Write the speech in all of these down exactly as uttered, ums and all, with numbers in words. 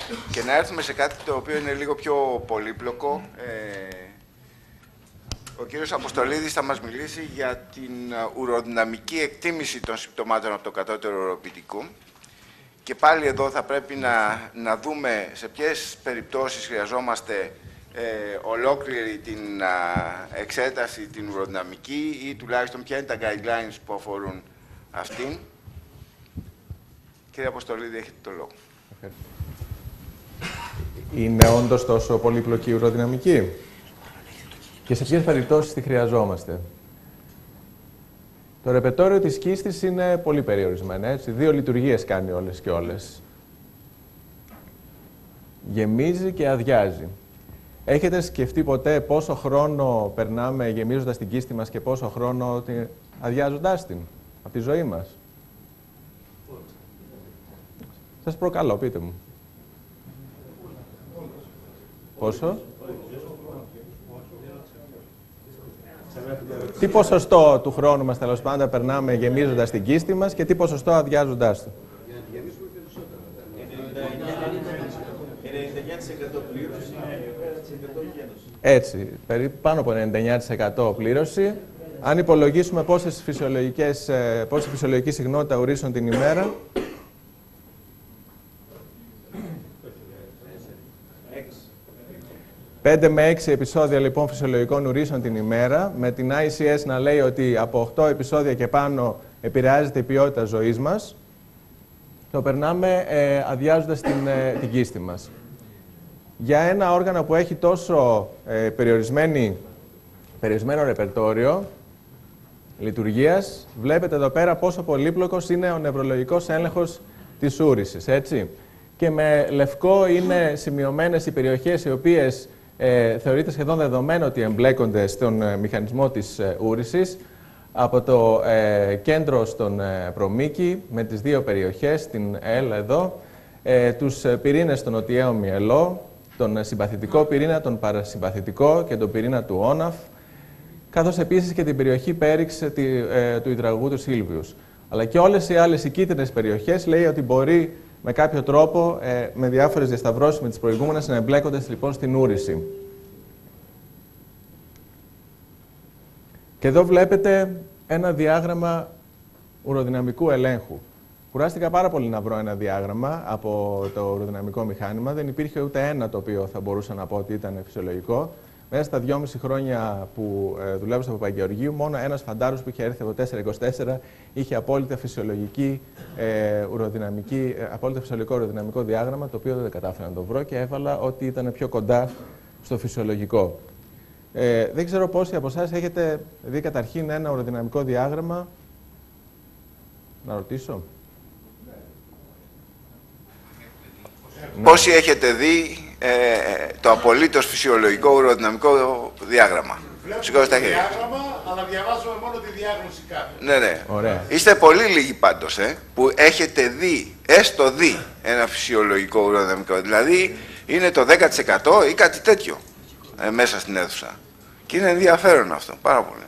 και να έρθουμε σε κάτι το οποίο είναι λίγο πιο πολύπλοκο. Ε, ο κύριος Αποστολίδης θα μας μιλήσει για την ουροδυναμική εκτίμηση των συμπτωμάτων από το κατώτερο ουροπιτικού. Και πάλι εδώ θα πρέπει να, να δούμε σε ποιες περιπτώσεις χρειαζόμαστε ε, ολόκληρη την α, εξέταση, την ουροδυναμική, ή τουλάχιστον ποια είναι τα guidelines που αφορούν αυτήν. Κύριε Αποστολίδη, έχετε το λόγο. Είναι όντως τόσο πολύπλοκη η ουροδυναμική? Και σε ποιες περιπτώσεις τη χρειαζόμαστε? Το ρεπερτόριο της κίστης είναι πολύ περιορισμένο, έτσι. Δύο λειτουργίες κάνει όλες και όλες. Γεμίζει και αδειάζει. Έχετε σκεφτεί ποτέ πόσο χρόνο περνάμε γεμίζοντας την κίστη μας και πόσο χρόνο αδειάζοντάς την από τη ζωή μας? Σας προκαλώ, πείτε μου. Πόσο? Τι ποσοστό του χρόνου μας, τέλος πάντων, περνάμε γεμίζοντας την κίστη μας και τι ποσοστό αδειάζοντάς την? Έτσι, περίπου πάνω από ενενήντα εννιά τοις εκατό πλήρωση. Αν υπολογίσουμε πόσες φυσιολογικές, πόση φυσιολογική συχνότητα ουρήσεων την ημέρα, πέντε με έξι επεισόδια λοιπόν φυσιολογικών ουρήσεων την ημέρα, με την άι σι ες να λέει ότι από οκτώ επεισόδια και πάνω επηρεάζεται η ποιότητα ζωής μας, το περνάμε ε, αδειάζοντας την, ε, την κίστη μας. Για ένα όργανο που έχει τόσο ε, περιορισμένη, περιορισμένο ρεπερτόριο λειτουργίας, βλέπετε εδώ πέρα πόσο πολύπλοκος είναι ο νευρολογικός έλεγχος της ούρησης, έτσι. Και με λευκό είναι σημειωμένες οι περιοχές οι οποίες ε, θεωρείται σχεδόν δεδομένο ότι εμπλέκονται στον ε, μηχανισμό της ε, ούρησης, από το ε, κέντρο στον ε, προμήκη, με τις δύο περιοχές, την ΕΛ εδώ, ε, τους ε, πυρήνες στον νοτιαίο μυελό, τον συμπαθητικό πυρήνα, τον παρασυμπαθητικό και τον πυρήνα του όναφ, καθώς επίσης και την περιοχή πέριξ τη, ε, του υδραγωγού του Σίλβιους. Αλλά και όλες οι άλλες οι κίτρινες περιοχές λέει ότι μπορεί με κάποιο τρόπο, ε, με διάφορες διασταυρώσεις με τις προηγούμενες, να εμπλέκονται λοιπόν στην ούρηση. Και εδώ βλέπετε ένα διάγραμμα ουροδυναμικού ελέγχου. Κουράστηκα πάρα πολύ να βρω ένα διάγραμμα από το ουροδυναμικό μηχάνημα. Δεν υπήρχε ούτε ένα το οποίο θα μπορούσα να πω ότι ήταν φυσιολογικό. Μέσα στα δυόμιση χρόνια που ε, δουλεύω στο Παπαγεωργίου, μόνο ένας φαντάρος που είχε έρθει από το τέσσερα είκοσι τέσσερα είχε απόλυτα, φυσιολογική, ε, ουροδυναμική, ε, απόλυτα φυσιολογικό ουροδυναμικό διάγραμμα, το οποίο δεν κατάφερα να το βρω και έβαλα ότι ήταν πιο κοντά στο φυσιολογικό. Ε, δεν ξέρω πόσοι από εσάς έχετε δει καταρχήν ένα ουροδυναμικό διάγραμμα. Να ρωτήσω. Πόσοι έχετε δει ε, το απολύτως φυσιολογικό ουροδυναμικό διάγραμμα? Σηκώστε τα χέρια. Διάγραμμα, αλλά διαβάζουμε μόνο τη διάγνωση κάτω. Ναι, ναι. Ωραία. Είστε πολύ λίγοι πάντως, ε, που έχετε δει, έστω δει, ένα φυσιολογικό ουροδυναμικό. Δηλαδή, είναι το δέκα τοις εκατό ή κάτι τέτοιο ε, μέσα στην αίθουσα. Και είναι ενδιαφέρον αυτό, πάρα πολύ.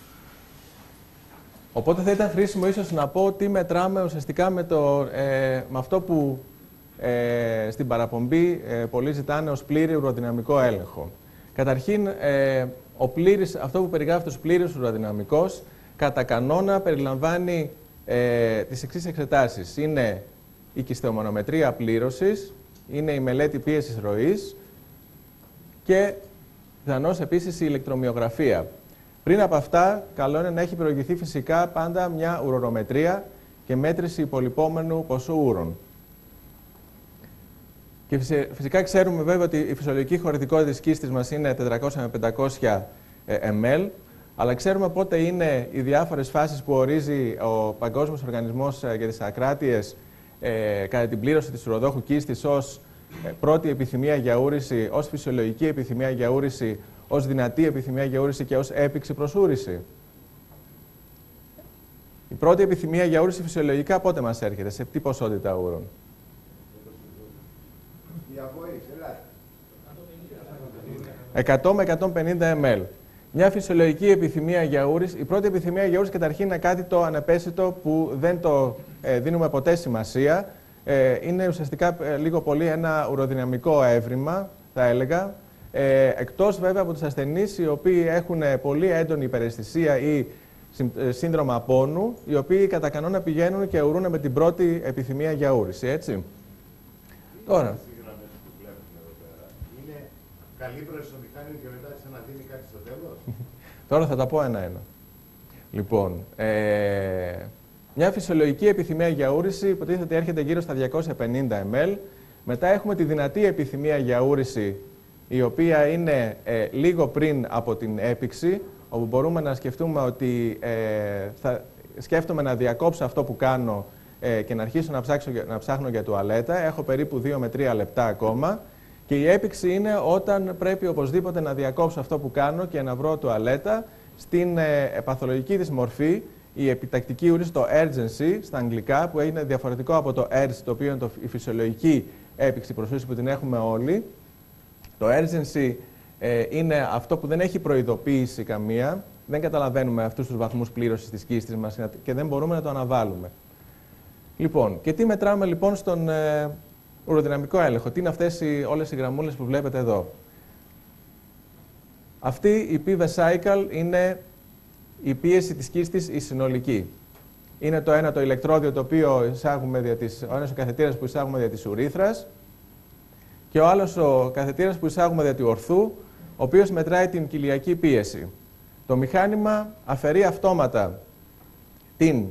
Οπότε θα ήταν χρήσιμο ίσως να πω τι μετράμε ουσιαστικά με, το, ε, με αυτό που ε, στην παραπομπή ε, πολλοί ζητάνε ως πλήρη ουροδυναμικό έλεγχο. Καταρχήν, ε, ο πλήρης, αυτό που περιγράφεται ως πλήρης ουροδυναμικός, κατά κανόνα περιλαμβάνει ε, τις εξής εξετάσεις. Είναι η κιστεομονομετρία πλήρωσης, είναι η μελέτη πίεσης ροής και πιθανώς επίσης η ηλεκτρομυογραφία. Πριν από αυτά, καλό είναι να έχει προηγηθεί φυσικά πάντα μια ουρορομετρία και μέτρηση υπολοιπόμενου ποσού ούρων. Και φυσικά ξέρουμε βέβαια ότι η φυσιολογική χωρητικότητα της κίστης μας είναι τετρακόσια με πεντακόσια μιλιλίτρα, αλλά ξέρουμε πότε είναι οι διάφορες φάσεις που ορίζει ο Παγκόσμιος Οργανισμός για τις Ακράτειες ε, κατά την πλήρωση της ουροδόχου κίστης ως ε, πρώτη επιθυμία για ούρηση, ως φυσιολογική επιθυμία για ούρηση, ως δυνατή επιθυμία για ούρηση και ως έπηξη προς ούρηση. Η πρώτη επιθυμία για ούρηση φυσιολογικά πότε μας έρχεται, σε τι ποσότητα ούρων? εκατό με εκατόν πενήντα μιλιλίτρα. Μια φυσιολογική επιθυμία για ούρηση, η πρώτη επιθυμία για ούρηση καταρχήν είναι κάτι το ανεπαίσθητο που δεν το ε, δίνουμε ποτέ σημασία. ε, είναι ουσιαστικά ε, λίγο πολύ ένα ουροδυναμικό έβριμα, θα έλεγα, ε, εκτός βέβαια από τους ασθενείς οι οποίοι έχουν πολύ έντονη υπεραισθησία ή σύνδρομα πόνου, οι οποίοι κατά κανόνα πηγαίνουν και ουρούν με την πρώτη επιθυμία για ούρηση, έτσι. Τώρα. Είναι καλύπτωση στο μηχάνημα και μετά ξαναδίνει κάτι στο τέλος. Τώρα θα τα πω ένα-ένα. Λοιπόν, ε, μια φυσιολογική επιθυμία για ούρηση υποτίθεται έρχεται γύρω στα διακόσια πενήντα μιλιλίτρα. Μετά έχουμε τη δυνατή επιθυμία για ούρηση, η οποία είναι ε, λίγο πριν από την έπιξη, όπου μπορούμε να σκεφτούμε ότι ε, θα σκέφτομαι να διακόψω αυτό που κάνω ε, και να αρχίσω να, ψάξω, να ψάχνω για τουαλέτα. Έχω περίπου δύο με τρία λεπτά ακόμα. Και η έπιξη είναι όταν πρέπει οπωσδήποτε να διακόψω αυτό που κάνω και να βρω τουαλέτα. Στην ε, παθολογική της μορφή, η επιτακτική ούρηση, το urgency στα αγγλικά, που είναι διαφορετικό από το urge, το οποίο είναι το, η φυσιολογική έπιξη προσφύση που την έχουμε όλοι. Το urgency ε, είναι αυτό που δεν έχει προειδοποίηση καμία, δεν καταλαβαίνουμε αυτούς τους βαθμούς πλήρωσης της κίστης μας και δεν μπορούμε να το αναβάλουμε. Λοιπόν, και τι μετράμε λοιπόν στον ε, ουροδυναμικό έλεγχο, τι είναι αυτές οι, όλες οι γραμμούλες που βλέπετε εδώ. Αυτή η πι vesicle είναι η πίεση της κίστης η συνολική. Είναι το ένα το ηλεκτρόδιο το οποίο εισάγουμε δια της, ο ένας ο καθετήρας που εισάγουμε δια της ουρήθρας και ο άλλος ο καθετήρας που εισάγουμε δια του ορθού, ο οποίος μετράει την κοιλιακή πίεση. Το μηχάνημα αφαιρεί αυτόματα την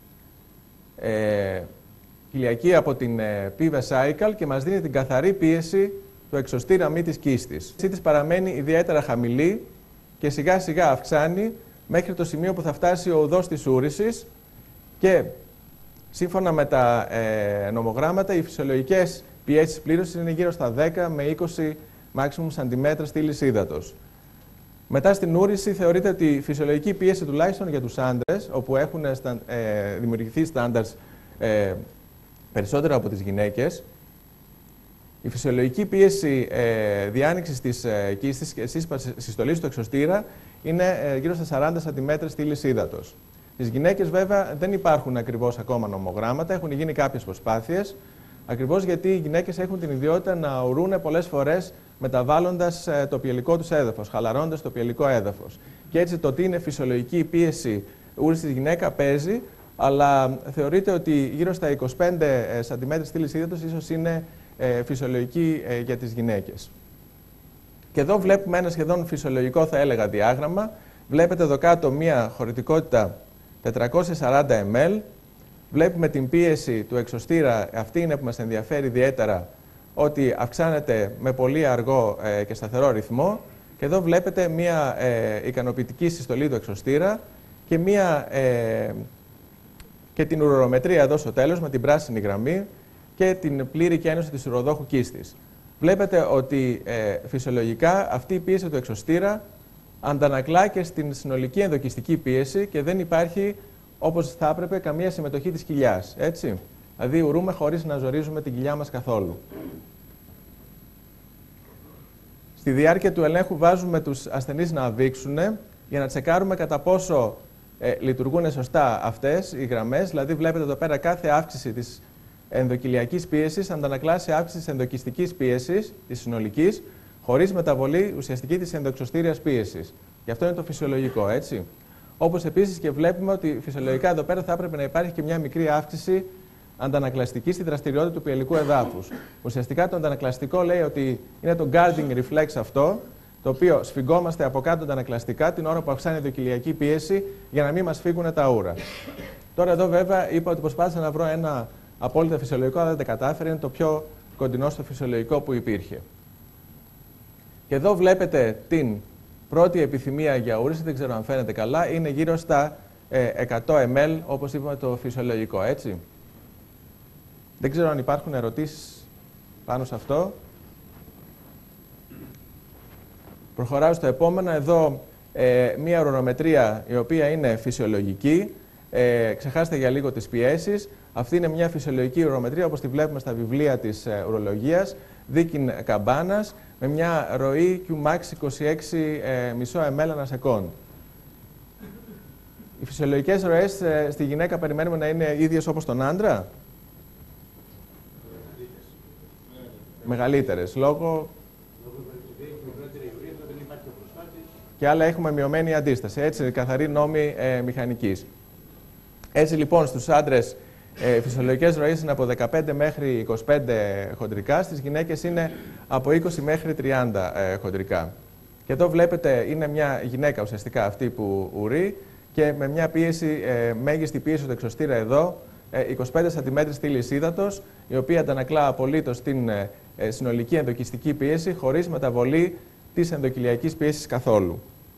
ε, κοιλιακή από την ε, πι vesicle και μας δίνει την καθαρή πίεση του εξωστήρα μη της κίστης. Η της παραμένει ιδιαίτερα χαμηλή και σιγά σιγά αυξάνει μέχρι το σημείο που θα φτάσει ο οδός της ούρησης και σύμφωνα με τα ε, νομογράμματα οι φυσιολογικές πιέσεις πλήρωσης είναι γύρω στα δέκα με είκοσι maximum σαντιμέτρα στήλης ύδατος. Μετά στην ούρηση θεωρείται ότι η φυσιολογική πίεση τουλάχιστον για τους άντρες, όπου έχουν στα, ε, δημιουργηθεί στάνταρς ε, περισσότερο από τις γυναίκες, η φυσιολογική πίεση ε, διάνοιξης της ε, κίστης και συστολής του εξωστήρα είναι ε, γύρω στα σαράντα σαντιμέτρα στήλης ύδατος. Στις γυναίκες βέβαια δεν υπάρχουν ακριβώς ακόμα νομογράμματα, έχουν γίνει κάποιες προσπάθειες, ακριβώς γιατί οι γυναίκες έχουν την ιδιότητα να ουρούν πολλές φορές μεταβάλλοντας ε, το πιελικό τους έδαφος, χαλαρώντας το πιελικό έδαφος. Και έτσι το τι είναι φυσιολογική πίεση ούρηση της γυναίκα παίζει, αλλά θεωρείται ότι γύρω στα είκοσι πέντε σαντιμέτρα στήλης ύδατος ίσως είναι ε, φυσιολογική ε, για τις γυναίκες. Και εδώ βλέπουμε ένα σχεδόν φυσιολογικό, θα έλεγα, διάγραμμα. Βλέπετε εδώ κάτω μία χωρητικότητα τετρακόσια σαράντα μιλιλίτρα. Βλέπουμε την πίεση του εξωστήρα, αυτή είναι που μας ενδιαφέρει ιδιαίτερα, ότι αυξάνεται με πολύ αργό ε, και σταθερό ρυθμό. Και εδώ βλέπετε μία ε, ικανοποιητική συστολή του εξωστήρα και, μία, ε, και την ουρορομετρία εδώ στο τέλος με την πράσινη γραμμή και την πλήρη κένωση της ουροδόχου κίστης. Βλέπετε ότι ε, φυσιολογικά αυτή η πίεση του εξωστήρα αντανακλά και στην συνολική ενδοκιστική πίεση και δεν υπάρχει, όπως θα έπρεπε, καμία συμμετοχή της κοιλιάς. Έτσι. Δηλαδή ουρούμε χωρίς να ζορίζουμε την κοιλιά μας καθόλου. Στη διάρκεια του ελέγχου βάζουμε τους ασθενείς να αδείξουν για να τσεκάρουμε κατά πόσο ε, λειτουργούν σωστά αυτές οι γραμμές. Δηλαδή βλέπετε εδώ πέρα κάθε αύξηση της ενδοκυλιακής πίεσης αντανακλά σε αύξηση της ενδοκιστικής πίεσης, της συνολικής, χωρίς μεταβολή ουσιαστική της ενδοεξωστήριας πίεσης. Γι' αυτό είναι το φυσιολογικό, έτσι. Όπως επίσης και βλέπουμε ότι φυσιολογικά εδώ πέρα θα έπρεπε να υπάρχει και μια μικρή αύξηση αντανακλαστική στη δραστηριότητα του πιελικού εδάφους. Ουσιαστικά το αντανακλαστικό λέει ότι είναι το guarding reflex αυτό, το οποίο σφιγγόμαστε από κάτω αντανακλαστικά την ώρα που αυξάνει η ενδοκυλιακή πίεση για να μην μας φύγουν τα ούρα. Τώρα εδώ βέβαια είπα ότι προσπάθησα να βρω ένα απόλυτα φυσιολογικό, αλλά δεν τα κατάφερε, είναι το πιο κοντινό στο φυσιολογικό που υπήρχε. Και εδώ βλέπετε την πρώτη επιθυμία για ούρηση, δεν ξέρω αν φαίνεται καλά, είναι γύρω στα ε, εκατό μιλιλίτρα, όπως είπαμε το φυσιολογικό, έτσι. Δεν ξέρω αν υπάρχουν ερωτήσεις πάνω σε αυτό. Προχωράω στο επόμενο. Εδώ ε, μία ουρονομετρία η οποία είναι φυσιολογική. Ε, ξεχάστε για λίγο τις πιέσεις. Αυτή είναι μια φυσιολογική ουρονομετρία όπως τη βλέπουμε στα βιβλία της ε, ουρολογίας. Δίκην καμπάνας με μια ροή Q max είκοσι έξι κόμμα πέντε μιλιλίτρα ανά σεκόντ. Οι φυσιολογικές ροές ε, στη γυναίκα περιμένουμε να είναι ίδιες όπως τον άντρα. μεγαλύτερες. Λόγω και άλλα έχουμε μειωμένη αντίσταση. Έτσι, καθαρή νόμη ε, μηχανικής. Έτσι λοιπόν στους άντρες ε, φυσιολογικές ροές είναι από δεκαπέντε μέχρι είκοσι πέντε χοντρικά, στις γυναίκες είναι από είκοσι μέχρι τριάντα ε, χοντρικά. Και εδώ βλέπετε είναι μια γυναίκα ουσιαστικά αυτή που ουρεί και με μια πίεση, ε, μέγιστη πίεση του εξωστήρα εδώ, ε, είκοσι πέντε σαντιμέτρα στήλης ύδατος, η οποία αντανακλά απολύτως την ε, συνολική ενδοκιστική πίεση χωρίς μεταβολή της ενδοκυλιακής πίεσης καθόλου.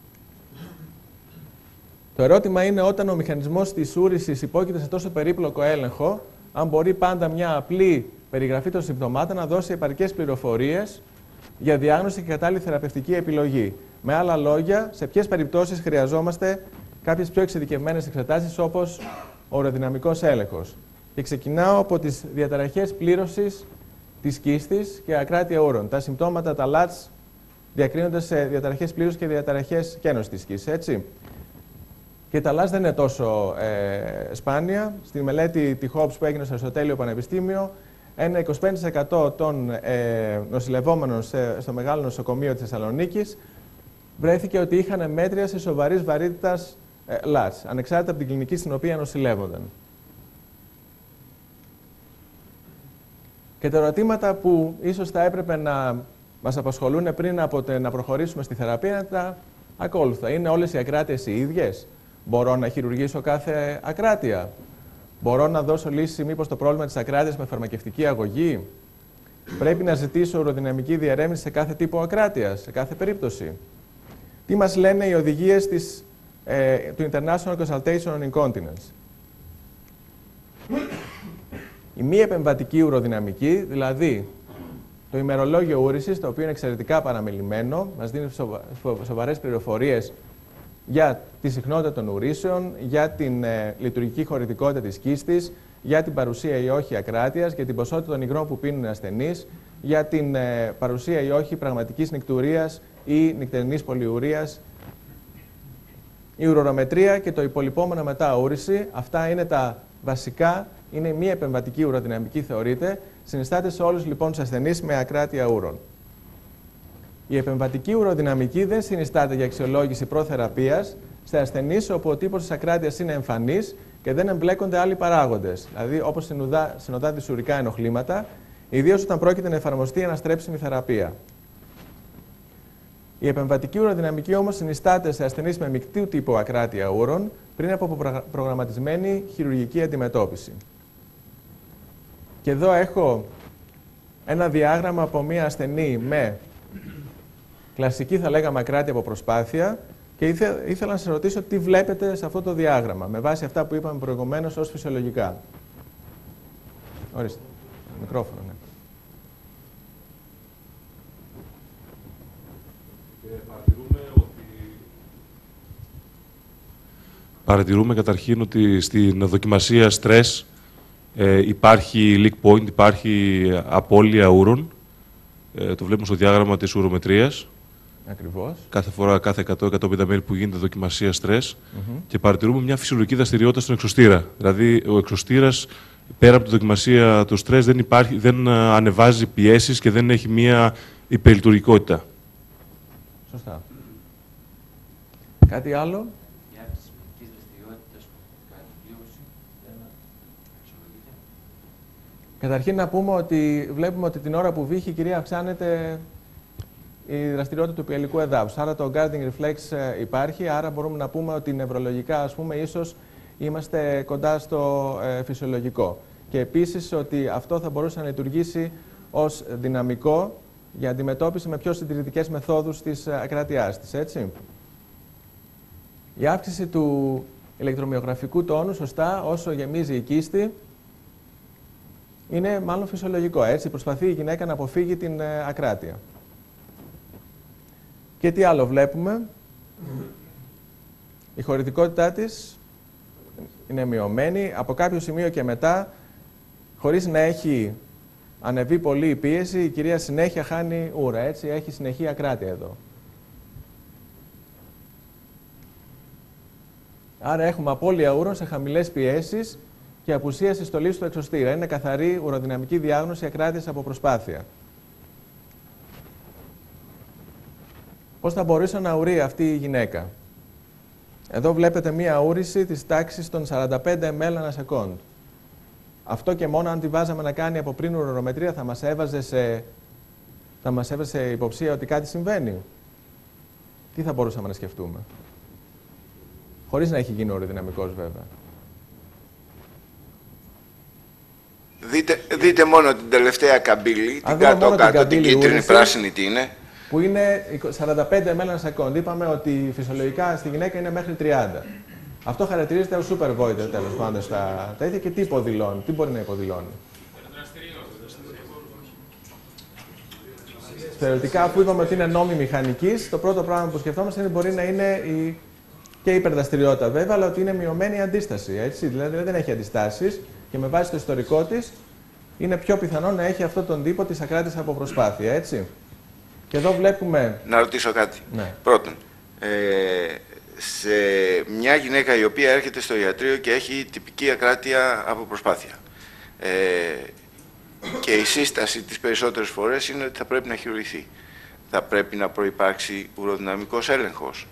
Το ερώτημα είναι όταν ο μηχανισμός της ούρησης υπόκειται σε τόσο περίπλοκο έλεγχο, αν μπορεί πάντα μια απλή περιγραφή των συμπτωμάτων να δώσει επαρκές πληροφορίες για διάγνωση και κατάλληλη θεραπευτική επιλογή. Με άλλα λόγια, σε ποιες περιπτώσεις χρειαζόμαστε κάποιες πιο εξειδικευμένες εξετάσεις όπως ο ουροδυναμικός έλεγχος. Και ξεκινάω από τις διαταραχές πλήρωσης της κίστης και ακράτεια ούρων. Τα συμπτώματα, τα λάτς, διακρίνονται σε διαταραχές πλήρωσης και διαταραχές κένωσης της κίστης, έτσι. Και τα λάτς δεν είναι τόσο ε, σπάνια. Στη μελέτη τη Χόμπς που έγινε στο Αριστοτέλειο Πανεπιστήμιο, ένα είκοσι πέντε τοις εκατό των ε, νοσηλευόμενων σε, στο μεγάλο νοσοκομείο της Θεσσαλονίκης βρέθηκε ότι είχαν μέτρια σοβαρής βαρύτητας ε, λάτς, ανεξάρτητα από την κλινική στην οποία νοσηλεύονταν. Και τα ερωτήματα που ίσως θα έπρεπε να μας απασχολούν πριν από το να προχωρήσουμε στη θεραπεία είναι τα ακόλουθα. Είναι όλες οι ακράτειες οι ίδιες? Μπορώ να χειρουργήσω κάθε ακράτεια? Μπορώ να δώσω λύση μήπως το πρόβλημα της ακράτειας με φαρμακευτική αγωγή? Πρέπει να ζητήσω ουροδυναμική διερεύνηση σε κάθε τύπο ακράτειας, σε κάθε περίπτωση? Τι μας λένε οι οδηγίες της, ε, του International Consultation on Incontinence? Η μη επεμβατική ουροδυναμική, δηλαδή το ημερολόγιο ούρησης, το οποίο είναι εξαιρετικά παραμελημένο, μας δίνει σοβα, σοβαρές πληροφορίες για τη συχνότητα των ουρήσεων, για την ε, λειτουργική χωρητικότητα της κίστης, για την παρουσία ή όχι ακράτειας, για την ποσότητα των υγρών που πίνουν ασθενείς, για την ε, παρουσία ή όχι πραγματικής νυκτουρίας ή νυκτερινής πολυουρίας. Η ουρορομετρία και το υπολοιπόμενο μετά ούρηση, αυτά είναι τα βασικά, είναι μία επεμβατική ουροδυναμική θεωρείται, συνιστάται σε όλους λοιπόν τους ασθενείς με ακράτεια ούρων. Η επεμβατική ουροδυναμική δεν συνιστάται για αξιολόγηση προθεραπείας σε ασθενείς όπου ο τύπος της ακράτειας είναι εμφανής και δεν εμπλέκονται άλλοι παράγοντες, δηλαδή όπως συνοδά, συνοδά τις ουρικά ενοχλήματα, ιδίως όταν πρόκειται να εφαρμοστεί αναστρέψιμη θεραπεία. Η επεμβατική ουροδυναμική όμως συνιστάται σε ασθενείς με μεικτού τύπου ακράτεια ούρων πριν από προγραμματισμένη χειρουργική αντιμετώπιση. Και εδώ έχω ένα διάγραμμα από μία ασθενή με κλασική, θα λέγαμε, ακράτεια από προσπάθεια και ήθε, ήθελα να σας ρωτήσω τι βλέπετε σε αυτό το διάγραμμα, με βάση αυτά που είπαμε προηγουμένως ως φυσιολογικά. Ορίστε, μικρόφωνο, ναι. Παρατηρούμε, ότι... Παρατηρούμε καταρχήν ότι στην δοκιμασία στρες ε, υπάρχει leak point, υπάρχει απώλεια ούρων. Ε, το βλέπουμε στο διάγραμμα της ουρομετρίας. Ακριβώς. Κάθε φορά, κάθε εκατό με εκατόν πενήντα μέρη που γίνεται δοκιμασία στρες. Mm-hmm. Και παρατηρούμε μια φυσιολογική δραστηριότητα στον εξωστήρα. Δηλαδή, ο εξωστήρας, πέρα από τη δοκιμασία του στρες, δεν, υπάρχει, δεν ανεβάζει πιέσεις και δεν έχει μια υπερλειτουργικότητα. Σωστά. Κάτι άλλο? Καταρχήν να πούμε ότι βλέπουμε ότι την ώρα που βύχει η κυρία αυξάνεται η δραστηριότητα του πιελικού εδάφους. Άρα το guarding reflex υπάρχει, άρα μπορούμε να πούμε ότι νευρολογικά, ας πούμε, ίσως είμαστε κοντά στο ε, φυσιολογικό. Και επίσης ότι αυτό θα μπορούσε να λειτουργήσει ως δυναμικό για αντιμετώπιση με πιο συντηρητικές μεθόδους της ακράτειάς της, έτσι. Η αύξηση του ηλεκτρομυογραφικού τόνου, σωστά, όσο γεμίζει η κίστη, είναι μάλλον φυσιολογικό, έτσι. Προσπαθεί η γυναίκα να αποφύγει την ε, ακράτεια. Και τι άλλο βλέπουμε? Η χωρητικότητά της είναι μειωμένη. Από κάποιο σημείο και μετά, χωρίς να έχει ανεβεί πολύ η πίεση, η κυρία συνέχεια χάνει ούρα, έτσι. Έχει συνεχή ακράτεια εδώ. Άρα έχουμε απώλεια ούρων σε χαμηλές πιέσεις και απουσία συστολής του εξωστήρα. Είναι καθαρή ουροδυναμική διάγνωση ακράτειας από προσπάθεια. Πώς θα μπορούσε να ουρεί αυτή η γυναίκα? Εδώ βλέπετε μία ούρηση της τάξης των σαράντα πέντε μιλιλίτρ ανά σεκόντ. Αυτό και μόνο αν τη βάζαμε να κάνει από πριν ουρανομετρία θα μας έβαζε σε, θα μας έβαζε σε υποψία ότι κάτι συμβαίνει. Τι θα μπορούσαμε να σκεφτούμε? Χωρίς να έχει γίνει οροδυναμικός βέβαια. Δείτε, δείτε μόνο την τελευταία καμπύλη, την κάτω-κάτω, την κίτρινη, πράσινη τι είναι. Που είναι σαράντα πέντε μιλιλίτρ ανά σεκόντ. Είπαμε ότι φυσιολογικά στη γυναίκα είναι μέχρι τριάντα. Αυτό χαρακτηρίζεται ως super void τέλος πάντων στα τέτοια και τι υποδηλώνει, τι μπορεί να υποδηλώνει. Θεωρητικά, αφού είπαμε ότι είναι νόμοι μηχανικής, το πρώτο πράγμα που σκεφτόμαστε είναι μπορεί να είναι η... και η υπερδραστηριότητα βέβαια, αλλά ότι είναι μειωμένη η αντίσταση. Έτσι. Δηλαδή δεν έχει αντιστάσεις και με βάση το ιστορικό της είναι πιο πιθανό να έχει αυτόν τον τύπο της ακράτησης από προσπάθεια. Έτσι. Και εδώ βλέπουμε. Να ρωτήσω κάτι. Ναι. Πρώτον, ε, σε μια γυναίκα η οποία έρχεται στο ιατρείο και έχει τυπική ακράτεια από προσπάθεια. Ε, και η σύσταση τις περισσότερες φορές είναι ότι θα πρέπει να χειρουργηθεί. Θα πρέπει να προϋπάρξει ουροδυναμικός έλεγχος.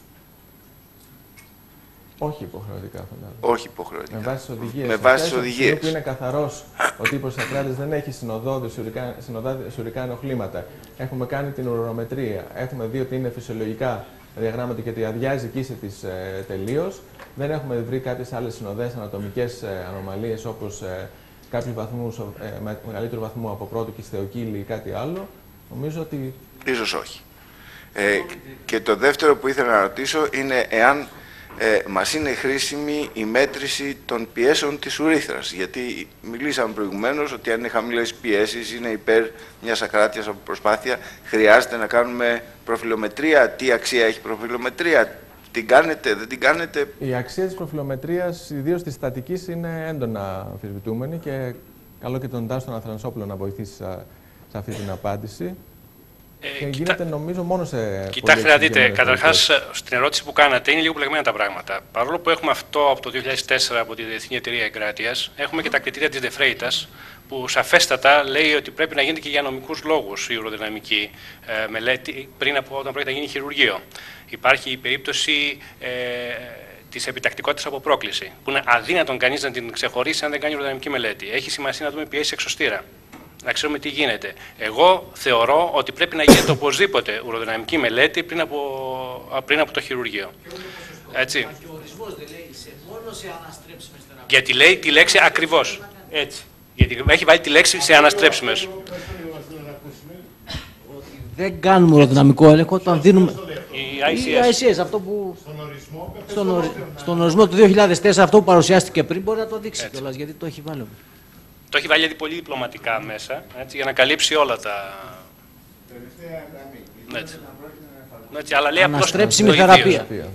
Όχι υποχρεωτικά, φαντάζομαι. Όχι υποχρεωτικά. Με βάση τις οδηγίες. Με βάση τις οδηγίες. Που είναι καθαρός ο τύπος της ακράτησης, δεν έχει συνοδώδες ουρικά ενοχλήματα. Έχουμε κάνει την ουρανομετρία. Έχουμε δει ότι είναι φυσιολογικά διαγράμματα και ότι αδειάζει η κοίηση της ε, τελείως. Δεν έχουμε βρει κάποιες άλλες συνοδές ανατομικές ε, ανομαλίες όπως ε, κάποιους βαθμούς ε, με μεγαλύτερο βαθμό από πρώτο και στεοκύλη ή κάτι άλλο. Νομίζω ότι. Ίσως όχι. Ε, και το δεύτερο που ήθελα να ρωτήσω είναι εάν ε, μας είναι χρήσιμη η μέτρηση των πιέσεων της ουρήθρας. Γιατί μιλήσαμε προηγουμένως ότι αν είναι χαμηλές πιέσεις, είναι υπέρ μιας ακράτειας από προσπάθεια, χρειάζεται να κάνουμε προφυλομετρία. Τι αξία έχει προφυλομετρία, την κάνετε, δεν την κάνετε? Η αξία της προφυλομετρίας, ιδίως της στατικής, είναι έντονα αμφισβητούμενη και καλό και τον Τάσο Αθανασόπουλο να βοηθήσει σε αυτή την απάντηση. Ε, και γίνεται κοιτά... νομίζω μόνο σε. Κοιτάξτε να δείτε, καταρχάς στην ερώτηση που κάνατε είναι λίγο πλεγμένα τα πράγματα. Παρόλο που έχουμε αυτό από το δύο χιλιάδες τέσσερα από τη Διεθνή Εταιρεία Εγκράτειας, έχουμε και τα κριτήρια της Ντεφρέιτας, που σαφέστατα λέει ότι πρέπει να γίνεται και για νομικούς λόγους η ουροδυναμική ε, μελέτη πριν από όταν πρόκειται να γίνει χειρουργείο. Υπάρχει η περίπτωση ε, της επιτακτικότητας από πρόκληση, που είναι αδύνατον κανείς να την ξεχωρίσει αν δεν κάνει ουροδυναμική μελέτη. Έχει σημασία να δούμε πιέσεις εξωστήρα, να ξέρουμε τι γίνεται. Εγώ θεωρώ ότι πρέπει να γίνεται οπωσδήποτε ουροδυναμική μελέτη πριν από, πριν από το χειρουργείο. Έτσι. Και ο ορισμός δεν λέει σε μόνο σε αναστρέψιμες θεραπείες. Γιατί λέει τη λέξη ακριβώς. Έτσι. Γιατί έχει βάλει τη λέξη σε αναστρέψιμες. Δεν κάνουμε ουροδυναμικό έλεγχο όταν δίνουμε. Η άι σι Η ες. άι σι ες, αυτό που. Στον ορισμό, Στον, ορι... στον ορισμό του δύο χιλιάδες τέσσερα, αυτό που παρουσιάστηκε πριν, μπορεί να το δείξει κιόλας, γιατί το έχει βάλει. Το έχει βάλει γιατί πολύ διπλωματικά μέσα, έτσι, για να καλύψει όλα τα. Έτσι. Έτσι, αλλά λέει απλώς Αναστρέψιμη το θεραπεία. ιδίως.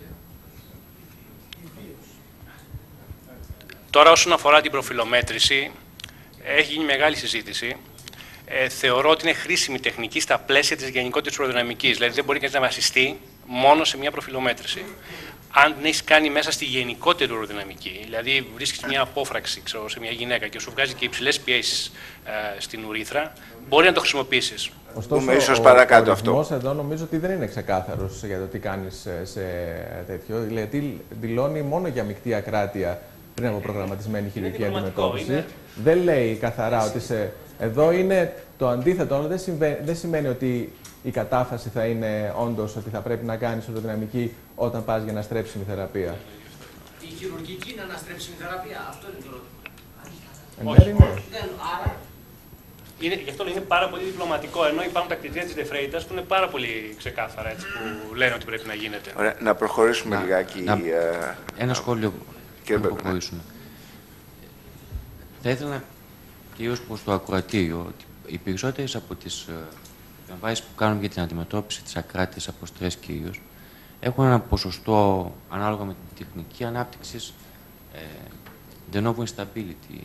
Τώρα όσον αφορά την προφυλομέτρηση, έχει γίνει μεγάλη συζήτηση. Ε, θεωρώ ότι είναι χρήσιμη τεχνική στα πλαίσια της γενικότερης ουροδυναμικής. Δηλαδή δεν μπορεί κανείς να βασιστεί μόνο σε μια προφυλομέτρηση. Αν την έχει κάνει μέσα στη γενικότερη ουροδυναμική, δηλαδή βρίσκεις μια απόφραξη ξέρω, σε μια γυναίκα και σου βγάζει και υψηλές πιέσεις ε, στην ουρήθρα, μπορεί να το χρησιμοποιήσεις. Ωστόσο, ίσως ο, παρακάτω ο αυτό. ορισμός εδώ νομίζω ότι δεν είναι ξεκάθαρος για το τι κάνεις σε, σε τέτοιο. Γιατί δηλώνει μόνο για μεικτή ακράτεια πριν από προγραμματισμένη χειρουργική αντιμετώπιση. Είναι... Δεν λέει καθαρά ότι σε... Εδώ είναι το αντίθετο, δεν, συμβα... δεν σημαίνει ότι η κατάφαση θα είναι όντως ότι θα πρέπει να κάνεις ουροδυναμική όταν πας για αναστρέψιμη θεραπεία. Η χειρουργική είναι αναστρέψιμη θεραπεία, αυτό είναι το ερώτημα. Εν μέρει, ναι. Άρα. Είναι, γι' αυτό είναι πάρα πολύ διπλωματικό, ενώ υπάρχουν τα κριτήρια της Ντεφρέιτας που είναι πάρα πολύ ξεκάθαρα, έτσι, που λένε ότι πρέπει να γίνεται. Ωραία, να προχωρήσουμε να, λιγάκι. Να, uh, ένα σχόλιο και να προχωρήσουμε. Θα ήθελα κυρίως προς το ακροατήριο ότι οι περισσότερες από τις εμβάσεις που κάνουμε για την αντιμετώπιση της ακράτειας από στρες κυρίως έχουν ένα ποσοστό ανάλογα με την τεχνική ανάπτυξης ε, de novo instability.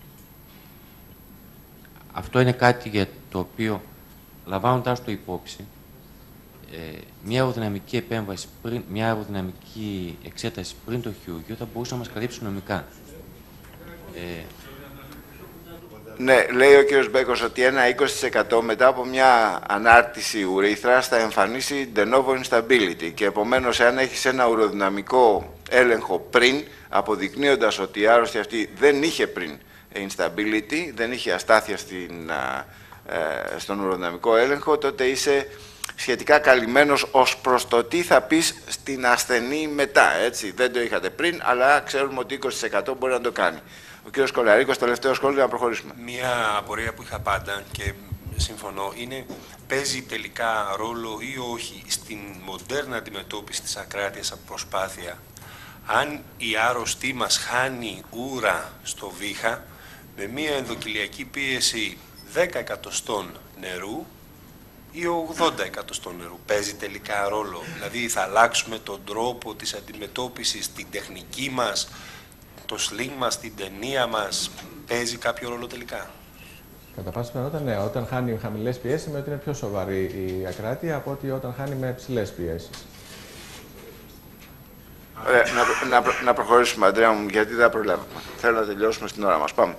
Αυτό είναι κάτι για το οποίο, λαμβάνοντας το υπόψη, ε, μια αεροδυναμική επέμβαση, πριν, μια αεροδυναμική εξέταση πριν το χειρουργείο θα μπορούσε να μας καλύψει νομικά. Ε, Ναι, λέει ο κύριος Μπέκος ότι ένα είκοσι τοις εκατό μετά από μια ανάρτηση ουρήθρας θα εμφανίσει de novo instability και επομένως εάν έχεις ένα ουροδυναμικό έλεγχο πριν, αποδεικνύοντας ότι η άρρωστη αυτή δεν είχε πριν instability, δεν είχε αστάθεια στην, ε, στον ουροδυναμικό έλεγχο, τότε είσαι σχετικά καλυμμένος ως προς το τι θα πεις στην ασθενή μετά, έτσι. Δεν το είχατε πριν, αλλά ξέρουμε ότι είκοσι τοις εκατό μπορεί να το κάνει. Ο κύριος Κολαρίκος, τελευταίο σχόλιο, να προχωρήσουμε. Μία απορία που είχα πάντα και συμφωνώ είναι, παίζει τελικά ρόλο ή όχι στην μοντέρνα αντιμετώπιση της ακράτειας από προσπάθεια, αν η άρρωστή μας χάνει ούρα στο βήχα με μία ενδοκυλιακή πίεση δέκα εκατοστών νερού ή ογδόντα εκατοστών νερού. Παίζει τελικά ρόλο. Δηλαδή θα αλλάξουμε τον τρόπο της αντιμετώπισης, την τεχνική μας, το sling μας, την ταινία μας. Παίζει κάποιο ρόλο τελικά. Κατά πάσα πιθανότητα, ναι. Όταν χάνει χαμηλές πιέσεις, σημαίνει ότι είναι πιο σοβαρή η ακράτεια από ότι όταν χάνει με ψηλές πιέσεις. Ωραία, να, να, να προχωρήσουμε, Αντρέα μου, γιατί δεν προλάβουμε. Θέλω να τελειώσουμε στην ώρα μας. Πάμε.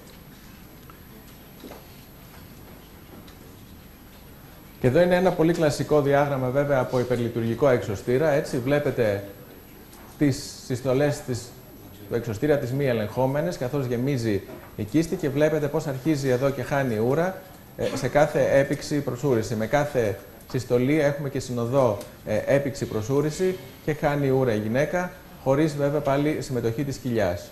Και εδώ είναι ένα πολύ κλασικό διάγραμμα, βέβαια, από υπερλειτουργικό εξωστήρα. Έτσι, βλέπετε τις συστολές της, του εξωστήρα, τις μη ελεγχόμενες, καθώς γεμίζει η κίστη και βλέπετε πώς αρχίζει εδώ και χάνει ούρα ε, σε κάθε έπιξη προσούρηση. Με κάθε συστολή έχουμε και συνοδό ε, έπιξη προσούρηση και χάνει ούρα η γυναίκα, χωρίς βέβαια πάλι συμμετοχή της κοιλιάς.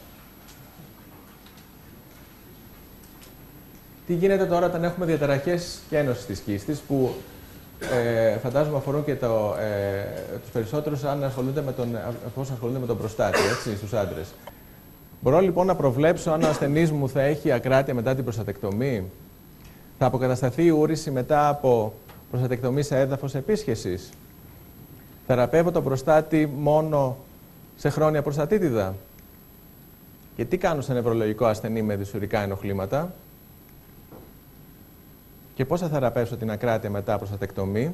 Τι γίνεται τώρα όταν έχουμε διαταραχές και ένωση της κίστης, που ε, φαντάζομαι αφορούν και το, ε, τους περισσότερους αν ασχολούνται με τον, πώς ασχολούνται με τον προστάτη, έτσι, στους άντρες. Μπορώ λοιπόν να προβλέψω αν ο ασθενής μου θα έχει ακράτεια μετά την προστατεκτομή, θα αποκατασταθεί η ούρηση μετά από προστατεκτομή σε έδαφος επίσχεσης, θεραπεύω τον προστάτη μόνο σε χρόνια προστατήτιδα και τι κάνω σε νευρολογικό ασθενή με δυσουρικά ενοχλήματα, και πώς θα θεραπεύσω την ακράτεια μετά προστατεκτομή.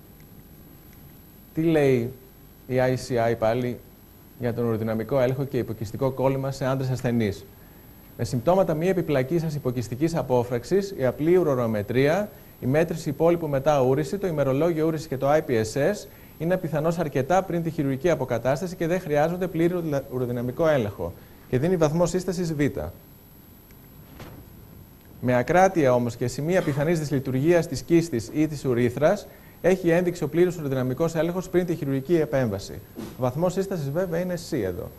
Τι λέει η άι σι άι πάλι για τον ουροδυναμικό έλεγχο και υποκυστικό κόλλημα σε άντρες ασθενείς. Με συμπτώματα μη επιπλακήσας υποκυστικής απόφραξης, η απλή ουρορομετρία, η μέτρηση υπόλοιπου μετά ούρηση, το ημερολόγιο ούρηση και το άι πι ες ες είναι πιθανώς αρκετά πριν τη χειρουργική αποκατάσταση και δεν χρειάζονται πλήρη ουροδυναμικό έλεγχο και δίνει βαθμό σύστασης Β. Με ακράτεια όμως και σημεία πιθανής δυσλειτουργίας της κίστης ή της ουρήθρας, έχει ένδειξη ο πλήρης ουροδυναμικός έλεγχος πριν τη χειρουργική επέμβαση. Ο βαθμός σύστασης βέβαια είναι C εδώ.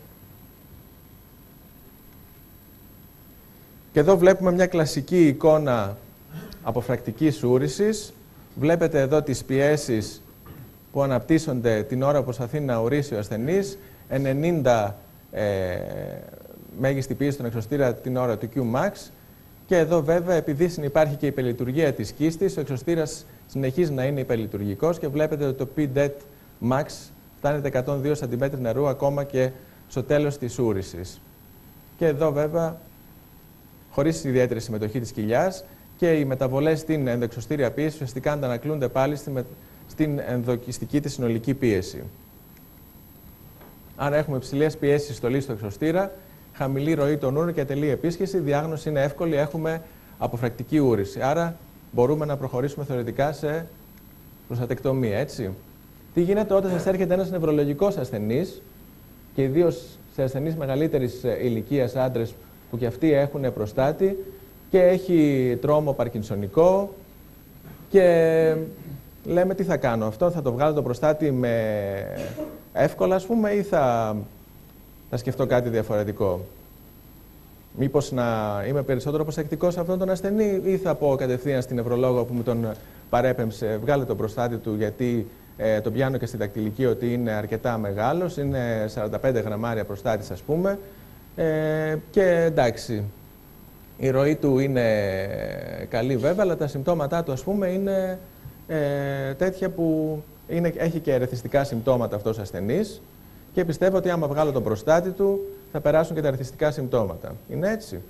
Και εδώ βλέπουμε μια κλασική εικόνα αποφρακτικής ούρησης. Βλέπετε εδώ τις πιέσεις που αναπτύσσονται την ώρα που προσπαθεί να ουρήσει ο ασθενής. ενενήντα ε, μέγιστη πίεση στον εξωστήρα την ώρα του Qmax. Και εδώ βέβαια, επειδή υπάρχει και η υπερλειτουργία της κίστης, ο εξωστήρας συνεχίζει να είναι υπερλειτουργικός και βλέπετε ότι το πι-det max φτάνει τα εκατόν δύο σαντιμέτρα νερού ακόμα και στο τέλος της ούρησης. Και εδώ βέβαια, χωρίς ιδιαίτερη συμμετοχή της κοιλιάς και οι μεταβολές στην ενδοεξωστήρια πίεση ουσιαστικά αντανακλούνται πάλι στην ενδοκυστική της συνολική πίεση. Άρα έχουμε υψηλές πιέσεις συστολής στο εξωστήρα, χαμηλή ροή των ούρων και ατελή επίσχεση. Η διάγνωση είναι εύκολη, έχουμε αποφρακτική ούρηση. Άρα μπορούμε να προχωρήσουμε θεωρητικά σε προστατεκτομία, έτσι. Τι γίνεται όταν σας έρχεται ένας νευρολογικός ασθενής και ιδίως σε ασθενείς μεγαλύτερης ηλικίας, άντρες που και αυτοί έχουν προστάτη και έχει τρόμο παρκινσονικό και λέμε τι θα κάνω, αυτό θα το βγάλω το προστάτη με εύκολα ας πούμε ή θα... θα σκεφτώ κάτι διαφορετικό. Μήπως να είμαι περισσότερο προσεκτικός σε αυτόν τον ασθενή ή θα πω κατευθείαν στην νευρολόγο που μου τον παρέπεμψε, βγάλε το προστάτη του γιατί ε, τον πιάνω και στη δακτυλική ότι είναι αρκετά μεγάλος, είναι σαράντα πέντε γραμμάρια προστάτης ας πούμε ε, και εντάξει, η ροή του είναι καλή βέβαια, αλλά τα συμπτώματά του ας πούμε είναι ε, τέτοια που είναι, έχει και ερεθιστικά συμπτώματα αυτός ο ασθενής. Και πιστεύω ότι άμα βγάλω τον προστάτη του, θα περάσουν και τα ερεθιστικά συμπτώματα. Είναι έτσι.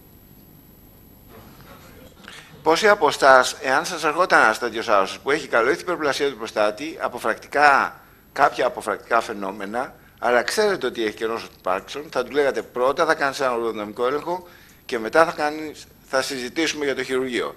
Πόση αποστάς, εάν σας ερχόταν ένας τέτοιος άρρωστος που έχει καλοήθη υπερπλασία του προστάτη, αποφρακτικά, κάποια αποφρακτικά φαινόμενα, αλλά ξέρετε ότι έχει και νόσο του Πάρκινσον, θα του λέγατε πρώτα θα κάνεις ένα ουροδυναμικό έλεγχο και μετά θα, κάνεις, θα συζητήσουμε για το χειρουργείο.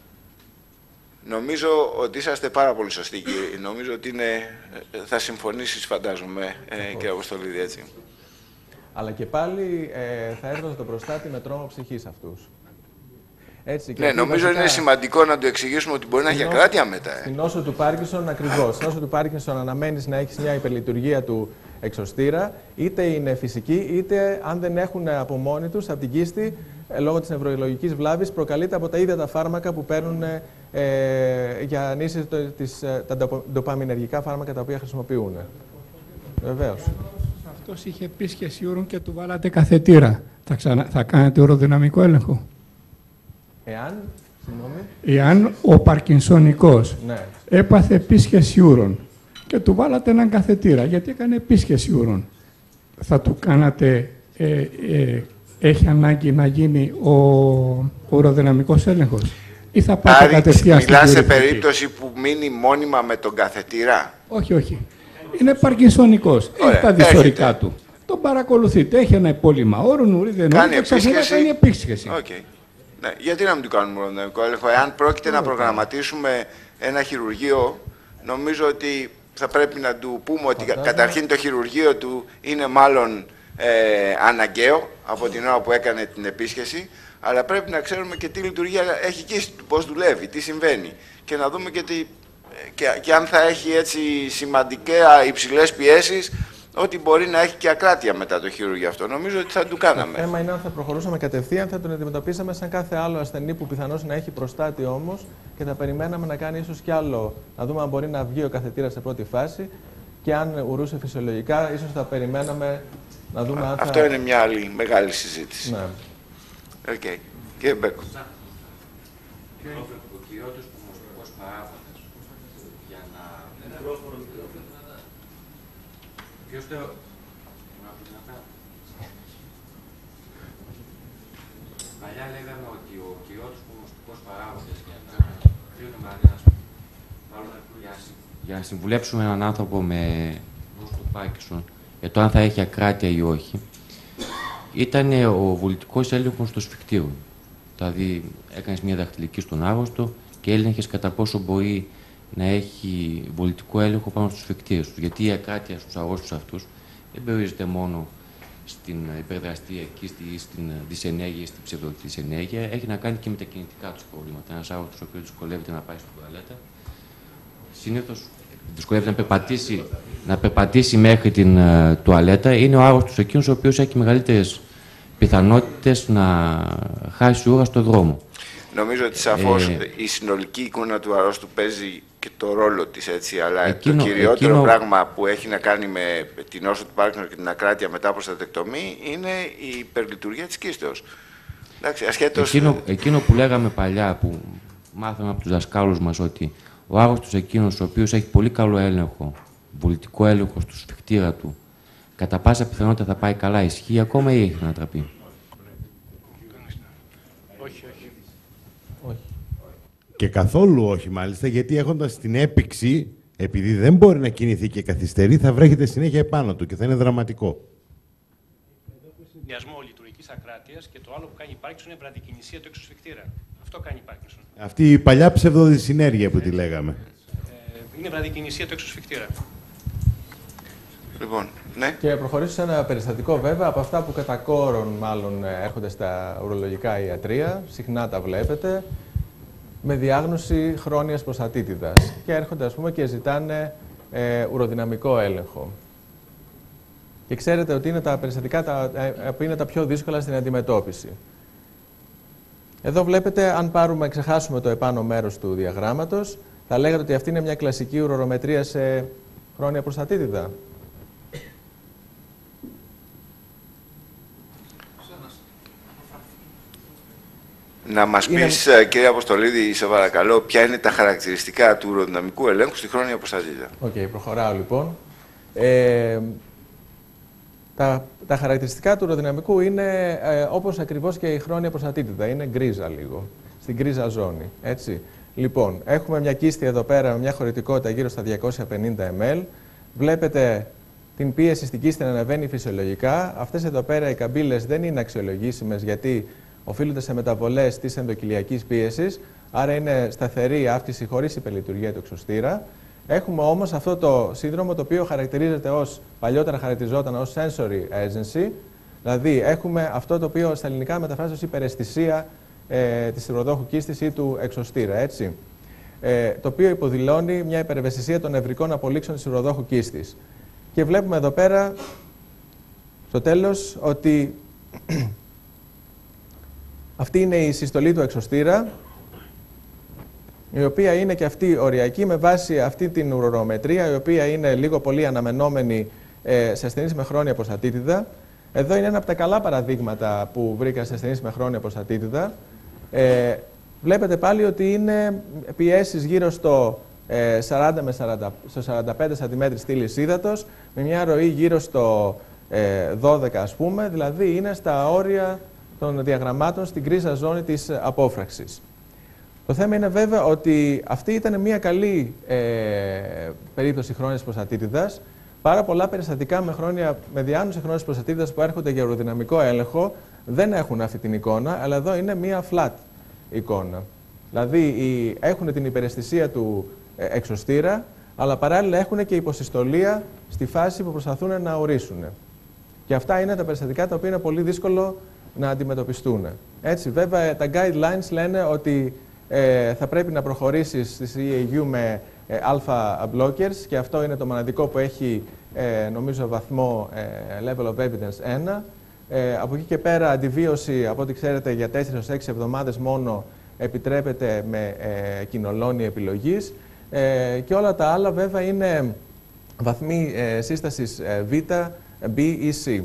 Νομίζω ότι είσαστε πάρα πολύ σωστοί, κύριε. Νομίζω ότι είναι, θα συμφωνήσεις, φαντάζομαι, ε, κύριε Αποστολίδη, έτσι. Αλλά και πάλι ε, θα έβγαζε τον προστάτη με τρόμο ψυχής αυτούς. Έτσι, και ναι, νομίζω βασικά... είναι σημαντικό να του εξηγήσουμε ότι μπορεί να έχει ακράτεια μετά. Ε. Στην νόσο του Πάρκινσον, ακριβώς. Στην νόσο του Πάρκινσον αναμένεις να έχεις μια υπερλειτουργία του εξωστήρα, είτε είναι φυσική, είτε αν δεν έχουν από μόνοι τους από την κίστη, λόγω της νευρολογικής βλάβης, προκαλείται από τα ίδια τα φάρμακα που παίρνουν ε, για νήσεις, τις, τα ντοπαμινεργικά φάρμακα τα οποία χρησιμοποιούν. Βεβαίως. Αυτός είχε επίσκεση ούρων και του βάλατε καθετήρα. Θα, ξανα... θα κάνετε ουροδυναμικό έλεγχο. Εάν, συγγνώμη. Εάν ο Παρκινσονικός ναι. έπαθε επίσκεση ούρων και του βάλατε έναν καθετήρα, γιατί έκανε επίσκεση ούρων, θα του κάνατε, ε, ε, έχει ανάγκη να γίνει ο ουροδυναμικός έλεγχος ή θα πάτε Άρη, κατευθείαν στην μιλάς σε περίπτωση που μείνει μόνιμα με τον καθετήρα. Όχι, όχι. Είναι Παρκινσονικός. Έχει τα δυσορικά του. Τον παρακολουθείτε. Έχει ένα υπόλοιμα όρων, ουρίδε νόρου και ξαφνικά κάνει επίσκεση. Okay. Ναι. Γιατί να μην του κάνουμε ουροδυναμικό έλεγχο? Εάν πρόκειται να προγραμματίσουμε ένα χειρουργείο, νομίζω ότι θα πρέπει να του πούμε ότι καταρχήν το χειρουργείο του είναι μάλλον ε, αναγκαίο από την ώρα που έκανε την επίσκεση, αλλά πρέπει να ξέρουμε και τι λειτουργία έχει εκεί, πώς δουλεύει, τι συμβαίνει και να δούμε και, τι, και, και αν θα έχει έτσι σημαντικά υψηλές πιέσεις, ότι μπορεί να έχει και ακράτεια μετά το χειρουργείο αυτό. Νομίζω ότι θα του κάναμε. Το θέμα είναι αν θα προχωρούσαμε κατευθείαν, θα τον αντιμετωπίσαμε σαν κάθε άλλο ασθενή που πιθανώς να έχει προστάτη όμως και θα περιμέναμε να κάνει ίσως κι άλλο. Να δούμε αν μπορεί να βγει ο καθετήρας σε πρώτη φάση και αν ουρούσε φυσιολογικά, ίσως θα περιμέναμε να δούμε αν θα... Αυτό είναι μια άλλη μεγάλη συζήτηση. Ναι. Οκ. Okay. Κύριε Μπέκο. Ποιο είναι ο κυριότερος προγνωστικός παράγοντας για να... Ποιος το... Παλιά λέγαμε ότι ο κυριότερος προγνωστικός παράγοντας για να κρίνουμε ένας... Για να συμβουλέψουμε έναν άνθρωπο με νόσο του Πάρκινσον για το αν θα έχει ακράτεια ή όχι, ήταν ο βολητικός έλεγχος του σφικτήρου. Δηλαδή, έκανες μια δαχτυλική στον άρρωστο και έλεγχες κατά πόσο μπορεί να έχει βολητικό έλεγχο πάνω στους σφικτήρες του. Γιατί η ακράτεια στους αρρώστους αυτούς δεν περιορίζεται μόνο στην υπερδραστηριακή ή στην δυσενέργεια ή στην ψευδοδυσενέργεια, έχει να κάνει και με τα κινητικά τους προβλήματα. Ένας άρρωστος ο οποίος δυσκολεύεται να πάει στην τουαλέτα, συνήθως δυσκολεύεται να περπατήσει, να περπατήσει μέχρι την uh, τουαλέτα, είναι ο άρρωστος εκείνος ο οποίος έχει μεγαλύτερες πιθανότητες να χάσει ούρα στο δρόμο. Νομίζω ότι σαφώς ε, η συνολική εικόνα του αρρώστου παίζει και το ρόλο της, έτσι, αλλά εκείνο, το κυριότερο εκείνο... πράγμα που έχει να κάνει με την νόσο του Πάρκινσον και την ακράτεια μετά προστατεκτομή είναι η υπερλειτουργία της κίστεως. Εντάξει, ασχέτως... εκείνο, εκείνο που λέγαμε παλιά, που μάθαμε από τους δασκάλους μας, ότι ο άρρωστος εκείνος ο οποίος έχει πολύ καλό έλεγχο, βολητικό έλεγχο στο σφιχτήρα του, κατά πάσα πιθανότητα θα πάει καλά, ισχύει ακόμα ή έχει ανατραπεί? Όχι, όχι. όχι. Και καθόλου όχι, μάλιστα, γιατί έχοντας την έπηξη, επειδή δεν μπορεί να κινηθεί και καθυστερεί, θα βρέχεται συνέχεια επάνω του και θα είναι δραματικό. Συνδυασμό λειτουργικής ακράτειας και το άλλο που κάνει η Πάρκινσον είναι βραδικινησία του εξωσφικτήρα. Αυτό κάνει η Πάρκινσον. Αυτή η παλιά ψευδοδυσυνέργεια που τη λέγαμε. Ε, είναι βραδικινησία του εξωσφικτήρα. Λοιπόν, ναι. Και προχωρήσω σε ένα περιστατικό, βέβαια, από αυτά που κατά κόρον μάλλον έρχονται στα ουρολογικά ιατρεία, συχνά τα βλέπετε, με διάγνωση χρόνιας προστατήτιδας. Και έρχονται, ας πούμε, και ζητάνε ε, ουροδυναμικό έλεγχο. Και ξέρετε ότι είναι τα περιστατικά τα, ε, που είναι τα πιο δύσκολα στην αντιμετώπιση. Εδώ βλέπετε, αν πάρουμε, ξεχάσουμε το επάνω μέρος του διαγράμματος, θα λέγατε ότι αυτή είναι μια κλασική ουρορομετρία σε χρόνια προστατήτηδα. Να μας είναι... πεις, κύριε Αποστολίδη, σε παρακαλώ, ποια είναι τα χαρακτηριστικά του ουροδυναμικού ελέγχου στη χρόνια προστατήτηδα. Οκ, okay, προχωράω λοιπόν. Ε, τα, τα χαρακτηριστικά του ουροδυναμικού είναι ε, όπως ακριβώς και η χρόνια προστατήτηδα. Είναι γκρίζα λίγο, στην γκρίζα ζώνη. Έτσι. Λοιπόν, έχουμε μια κίστη εδώ πέρα με μια χωρητικότητα γύρω στα διακόσια πενήντα μιλιλίτρα. Βλέπετε την πίεση στην κίστη να ανεβαίνει φυσιολογικά. Αυτές εδώ πέρα οι καμπύλες δεν είναι αξιολογήσιμες γιατί οφείλονται σε μεταβολές της ενδοκηλιακής πίεσης, άρα είναι σταθερή η αύξηση χωρίς υπερλειτουργία του εξωστήρα. Έχουμε όμως αυτό το σύνδρομο το οποίο χαρακτηρίζεται ως, παλιότερα χαρακτηριζόταν ως sensory agency, δηλαδή έχουμε αυτό το οποίο στα ελληνικά μεταφράζεται ως υπεραισθησία ε, της σειροδόχου κίστης ή του εξωστήρα, έτσι. Ε, το οποίο υποδηλώνει μια υπερευαισθησία των νευρικών απολύξεων της σειροδόχου κίστης. Και βλέπουμε εδώ πέρα, στο τέλος, ότι αυτή είναι η συστολή του εξωστήρα, η οποία είναι και αυτή οριακή με βάση αυτή την ουρορομετρία, η οποία είναι λίγο πολύ αναμενόμενη ε, σε ασθενείς με χρόνια προστατίτιδα. Εδώ είναι ένα από τα καλά παραδείγματα που βρήκα σε ασθενείς με χρόνια προστατίτιδα. Ε, βλέπετε πάλι ότι είναι πιέσεις γύρω στο ε, σαράντα με σαράντα, στο σαράντα πέντε σαντιμέτρες στήλης ύδατος, με μια ροή γύρω στο ε, δώδεκα ας πούμε, δηλαδή είναι στα όρια των διαγραμμάτων στην γκρίζα ζώνη της απόφραξης. Το θέμα είναι βέβαια ότι αυτή ήταν μια καλή ε, περίπτωση χρόνιας προστατίτιδας. Πάρα πολλά περιστατικά με, χρόνια, με διάνωση χρόνιας προστατίτιδας που έρχονται για αεροδυναμικό έλεγχο δεν έχουν αυτή την εικόνα, αλλά εδώ είναι μια flat εικόνα. Δηλαδή οι, έχουν την υπεραισθησία του ε, εξωστήρα, αλλά παράλληλα έχουν και υποσυστολία στη φάση που προσπαθούν να ορίσουν. Και αυτά είναι τα περιστατικά τα οποία είναι πολύ δύσκολο να αντιμετωπιστούν. Έτσι, βέβαια, τα guidelines λένε ότι ε, θα πρέπει να προχωρήσεις στη σι έι γιου με ε, alpha blockers και αυτό είναι το μοναδικό που έχει, ε, νομίζω, βαθμό ε, level of evidence ένα. Ε, από εκεί και πέρα, αντιβίωση, από ό,τι ξέρετε, για τέσσερις έως έξι εβδομάδες μόνο επιτρέπεται με ε, κοινολόνη επιλογής. Ε, και όλα τα άλλα, βέβαια, είναι βαθμοί ε, σύστασης ε, Β, B ή C.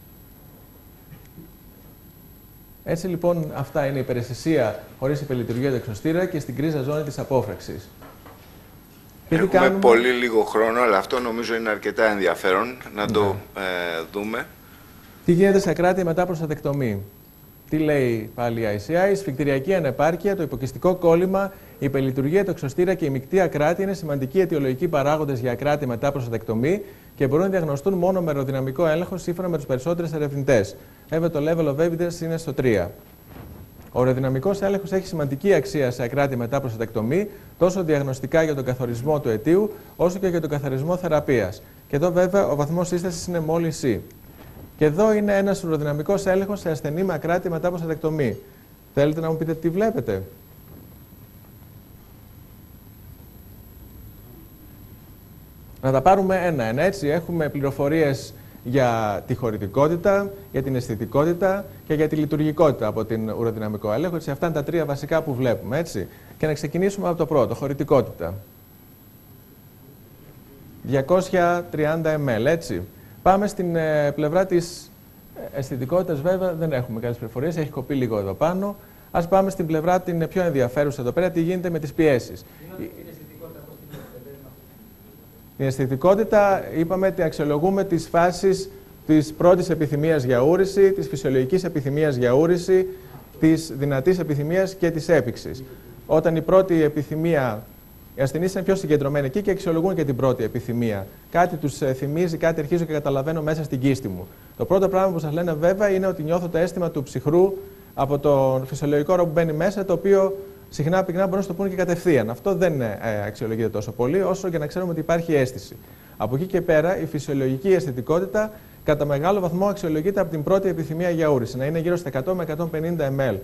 Έτσι λοιπόν αυτά είναι η υπεραισθησία χωρίς υπερλειτουργία του εξωστήρα και στην γκρίζα ζώνη της απόφραξης. Έχουμε κάνουμε... πολύ λίγο χρόνο, αλλά αυτό νομίζω είναι αρκετά ενδιαφέρον να ναι. το ε, δούμε. Τι γίνεται σε ακράτεια μετά προστατεκτομή. Τι λέει πάλι η άι σι άι, σφικτηριακή ανεπάρκεια, το υποκυστικό κόλλημα, η υπερλειτουργία του εξωστήρα και η μεικτή ακράτεια είναι σημαντικοί αιτιολογικοί παράγοντες για ακράτεια μετά προστατεκτομή και μπορούν να διαγνωστούν μόνο με αεροδυναμικό έλεγχο σύμφωνα με τους περισσότερους ερευνητές. Βέβαια, το level of evidence είναι στο τρία. Ο αεροδυναμικός έλεγχος έχει σημαντική αξία σε ακράτεια μετά προστατεκτομή, τόσο διαγνωστικά για τον καθορισμό του αιτίου, όσο και για τον καθορισμό θεραπείας. Και εδώ, βέβαια, ο βαθμός σύστασης είναι μόλις C. Και εδώ είναι ένας ουροδυναμικός έλεγχος σε ασθενή με ακράτεια μετά προστατεκτομή. Θέλετε να μου πείτε τι βλέπετε? Να τα πάρουμε ένα-ένα, έτσι. Έχουμε πληροφορίες για τη χωρητικότητα, για την αισθητικότητα και για τη λειτουργικότητα από την ουροδυναμικό έλεγχο. Έτσι, αυτά είναι τα τρία βασικά που βλέπουμε, έτσι. Και να ξεκινήσουμε από το πρώτο, χωρητικότητα. διακόσια τριάντα μιλιλίτρα, έτσι. Πάμε στην ε, πλευρά της αισθητικότητας, βέβαια, δεν έχουμε καλές πληροφορίες, έχει κοπεί λίγο εδώ πάνω. Ας πάμε στην πλευρά την πιο ενδιαφέρουσα εδώ πέρα, τι γίνεται με τις πιέσεις. Την αισθητικότητα, είπαμε ότι αξιολογούμε τις φάσεις της πρώτης επιθυμίας για ούρηση, της φυσιολογικής επιθυμίας για ούρηση, της δυνατής επιθυμίας και της έπιξης. Όταν η πρώτη επιθυμία, οι ασθενείς είναι πιο συγκεντρωμένοι εκεί και αξιολογούν και την πρώτη επιθυμία. Κάτι τους θυμίζει, κάτι αρχίζω και καταλαβαίνω μέσα στην κίστη μου. Το πρώτο πράγμα που σας λένε βέβαια είναι ότι νιώθω το αίσθημα του ψυχρού από τον φυσιολογικό όρο που μπαίνει μέσα, το οποίο συχνά πυκνά μπορούν να το πούνε και κατευθείαν. Αυτό δεν ε, αξιολογείται τόσο πολύ, όσο για να ξέρουμε ότι υπάρχει αίσθηση. Από εκεί και πέρα, η φυσιολογική αισθητικότητα κατά μεγάλο βαθμό αξιολογείται από την πρώτη επιθυμία για ούρηση, να είναι γύρω στα εκατό με εκατόν πενήντα μιλιλίτρα.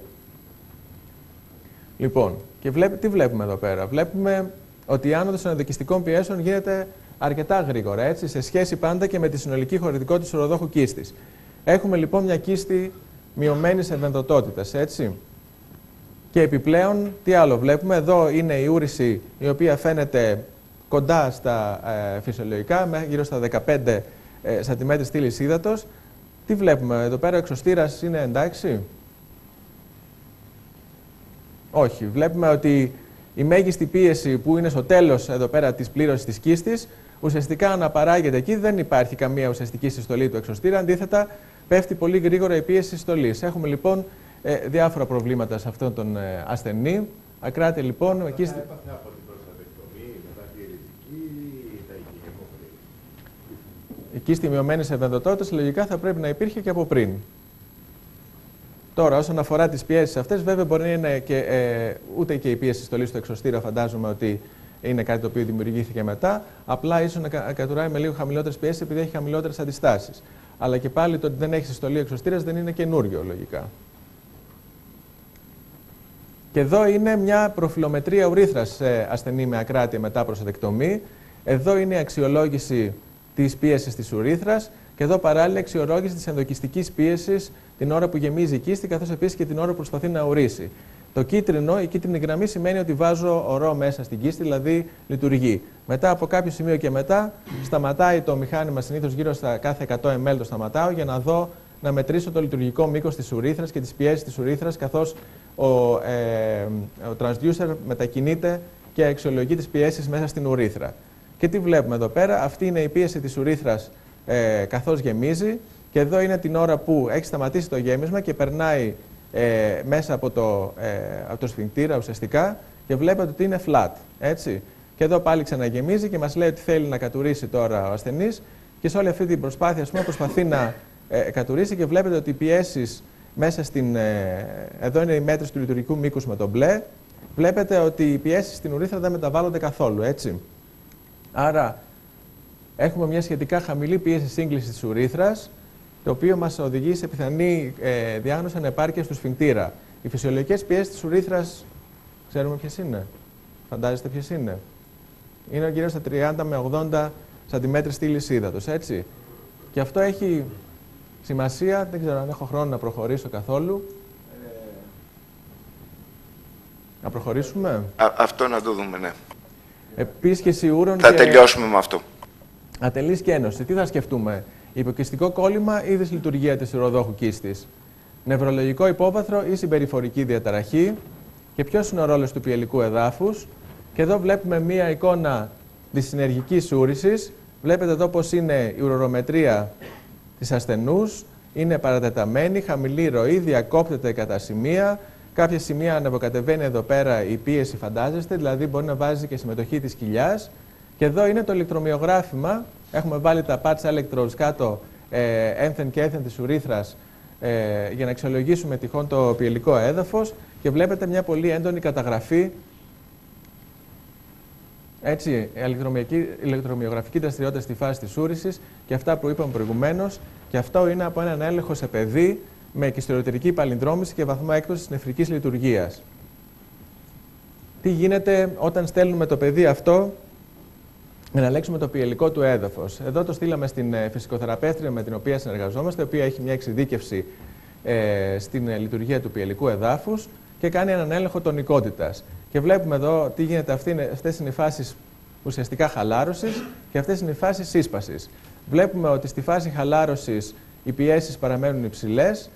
Λοιπόν, και βλέπ, τι βλέπουμε εδώ πέρα? Βλέπουμε ότι η άνοδος των ενδοκυστικών πιέσεων γίνεται αρκετά γρήγορα, έτσι, σε σχέση πάντα και με τη συνολική χωρητικότητα της ουροδόχου κίστης. Έχουμε λοιπόν μια κίστη μειωμένης ευενδοτότητας, έτσι. Και επιπλέον, τι άλλο βλέπουμε? Εδώ είναι η ούρηση η οποία φαίνεται κοντά στα ε, φυσιολογικά, γύρω στα δεκαπέντε ε, σαντιμέτρες στήλης ύδατος. Τι βλέπουμε εδώ πέρα? Ο εξωστήρας είναι εντάξει? Όχι. Βλέπουμε ότι η μέγιστη πίεση που είναι στο τέλος εδώ πέρα της πλήρωσης της κίστης ουσιαστικά αναπαράγεται εκεί, δεν υπάρχει καμία ουσιαστική συστολή του εξωστήρα, αντίθετα πέφτει πολύ γρήγορα η πίεση συστολής. Έχουμε λοιπόν ε, διάφορα προβλήματα σε αυτόν τον ε, ασθενή. Ακράτεια λοιπόν... Αυτά εκεί... έπαθε από την προστατεκτομή, μετά τη ειρητική ή τα οικογενειόφωνη? Η κίστη μειωμένης ευενδοτότητας λογικά θα πρέπει να υπήρχε και από πριν. Τώρα, όσον αφορά τις πιέσεις αυτές, βέβαια μπορεί να είναι και ε, ούτε και η πίεση στολής στο εξωστήρα, φαντάζομαι ότι είναι κάτι το οποίο δημιουργήθηκε μετά. Απλά ίσως να κατουράει με λίγο χαμηλότερες πιέσεις επειδή έχει χαμηλότερες αντιστάσεις. Αλλά και πάλι το ότι δεν έχει συστολή ο εξωστήρας δεν είναι καινούριο λογικά. Και εδώ είναι μια προφυλομετρία ουρήθρας σε ασθενή με ακράτεια μετά προσοδεκτομή. Εδώ είναι η αξιολόγηση της πίεσης της ουρήθρας και εδώ παράλληλα αξιολόγηση της ενδοκιστικής πίεσης την ώρα που γεμίζει η κίστη, καθώς επίσης και την ώρα που προσπαθεί να ουρήσει. Το κίτρινο, η κίτρινη γραμμή σημαίνει ότι βάζω ορό μέσα στην κίστη, δηλαδή λειτουργεί. Μετά από κάποιο σημείο και μετά σταματάει το μηχάνημα, συνήθως γύρω στα κάθε εκατό μιλιλίτρα το σταματάω για να δω, να μετρήσω το λειτουργικό μήκος της ουρήθρας και τις πιέσεις της ουρήθρας, καθώς ο, ε, ο transducer μετακινείται και αξιολογεί τις πιέσεις μέσα στην ουρήθρα. Και τι βλέπουμε εδώ πέρα, αυτή είναι η πίεση της ουρήθρας ε, καθώς γεμίζει και εδώ είναι την ώρα που έχει σταματήσει το γέμισμα και περνάει ε, μέσα από το, ε, από το σφιγκτήρα ουσιαστικά και βλέπετε ότι είναι flat, έτσι. Και εδώ πάλι ξαναγεμίζει και μας λέει ότι θέλει να κατουρίσει τώρα ο ασθενής και σε όλη αυτή την προσπάθεια ας πούμε, προσπαθεί να ε, κατουρίσει και βλέπετε ότι οι πιέσεις μέσα στην, ε, εδώ είναι η μέτρηση του λειτουργικού μήκους με το μπλε, βλέπετε ότι οι πιέσεις στην ουρήθρα δεν μεταβάλλονται καθόλου, έτσι. Άρα έχουμε μια σχετικά χαμηλή πίεση σύγκλησης της ουρήθρας, το οποίο μας οδηγεί σε πιθανή ε, διάγνωση ανεπάρκειας του σφιγκτήρα. Οι φυσιολογικές πιέσεις της ουρήθρας, ξέρουμε ποιες είναι. Φαντάζεστε ποιες είναι. Είναι γύρω στα τριάντα με ογδόντα σαντιμέτρες στήλης ύδατος, έτσι. Και αυτό έχει σημασία, δεν ξέρω αν έχω χρόνο να προχωρήσω καθόλου. Ε, να προχωρήσουμε. Α, αυτό να το δούμε, ναι. Επίσκεση ούρων Θα και... τελειώσουμε με αυτό. Ατελής και ένωση. Τι θα σκεφτούμε. Υποκυστικό κόλλημα ή δυσλειτουργία της ουροδόχου κίστης. Νευρολογικό υπόβαθρο ή συμπεριφορική διαταραχή. Και ποιος είναι ο ρόλος του πιελικού εδάφους. Και εδώ βλέπουμε μία εικόνα της συνεργικής ούρησης. Βλέπετε εδώ πώς είναι η ουρορομετρία της ασθενούς. Είναι παρατεταμένη, χαμηλή ροή, διακόπτεται κατά σημεία. Κάποια σημεία ανεβοκατεβαίνει εδώ πέρα η πίεση, φαντάζεστε, δηλαδή μπορεί να βάζει και συμμετοχή της κοιλιάς. Και εδώ είναι το ηλεκτρομυογράφημα. Έχουμε βάλει τα patch electrodes κάτω ε, ένθεν και έθεν της ουρήθρας ε, για να αξιολογήσουμε τυχόν το πιελικό έδαφος και βλέπετε μια πολύ έντονη καταγραφή, έτσι, ηλεκτρομυογραφική δραστηριότητα στη φάση της ούρησης και αυτά που είπαμε προηγουμένως, και αυτό είναι από έναν έλεγχο σε παιδί με κυστιοτερική παλινδρόμηση και βαθμό έκπτωσης νεφρικής λειτουργίας. Τι γίνεται όταν στέλνουμε το παιδί αυτό για να ελέγξουμε το πιελικό του έδαφος. Εδώ το στείλαμε στην φυσικοθεραπεύτρια με την οποία συνεργαζόμαστε, η οποία έχει μια εξειδίκευση ε, στην ε, λειτουργία του πιελικού εδάφους και κάνει έναν έλεγχο τονικότητας. Και βλέπουμε εδώ τι γίνεται. Αυτές είναι οι φάσεις ουσιαστικά χαλάρωσης και αυτές είναι οι φάσεις σύσπασης. Βλέπουμε ότι στη φάση χαλάρωσης οι πιέσεις παραμένουν υψηλές,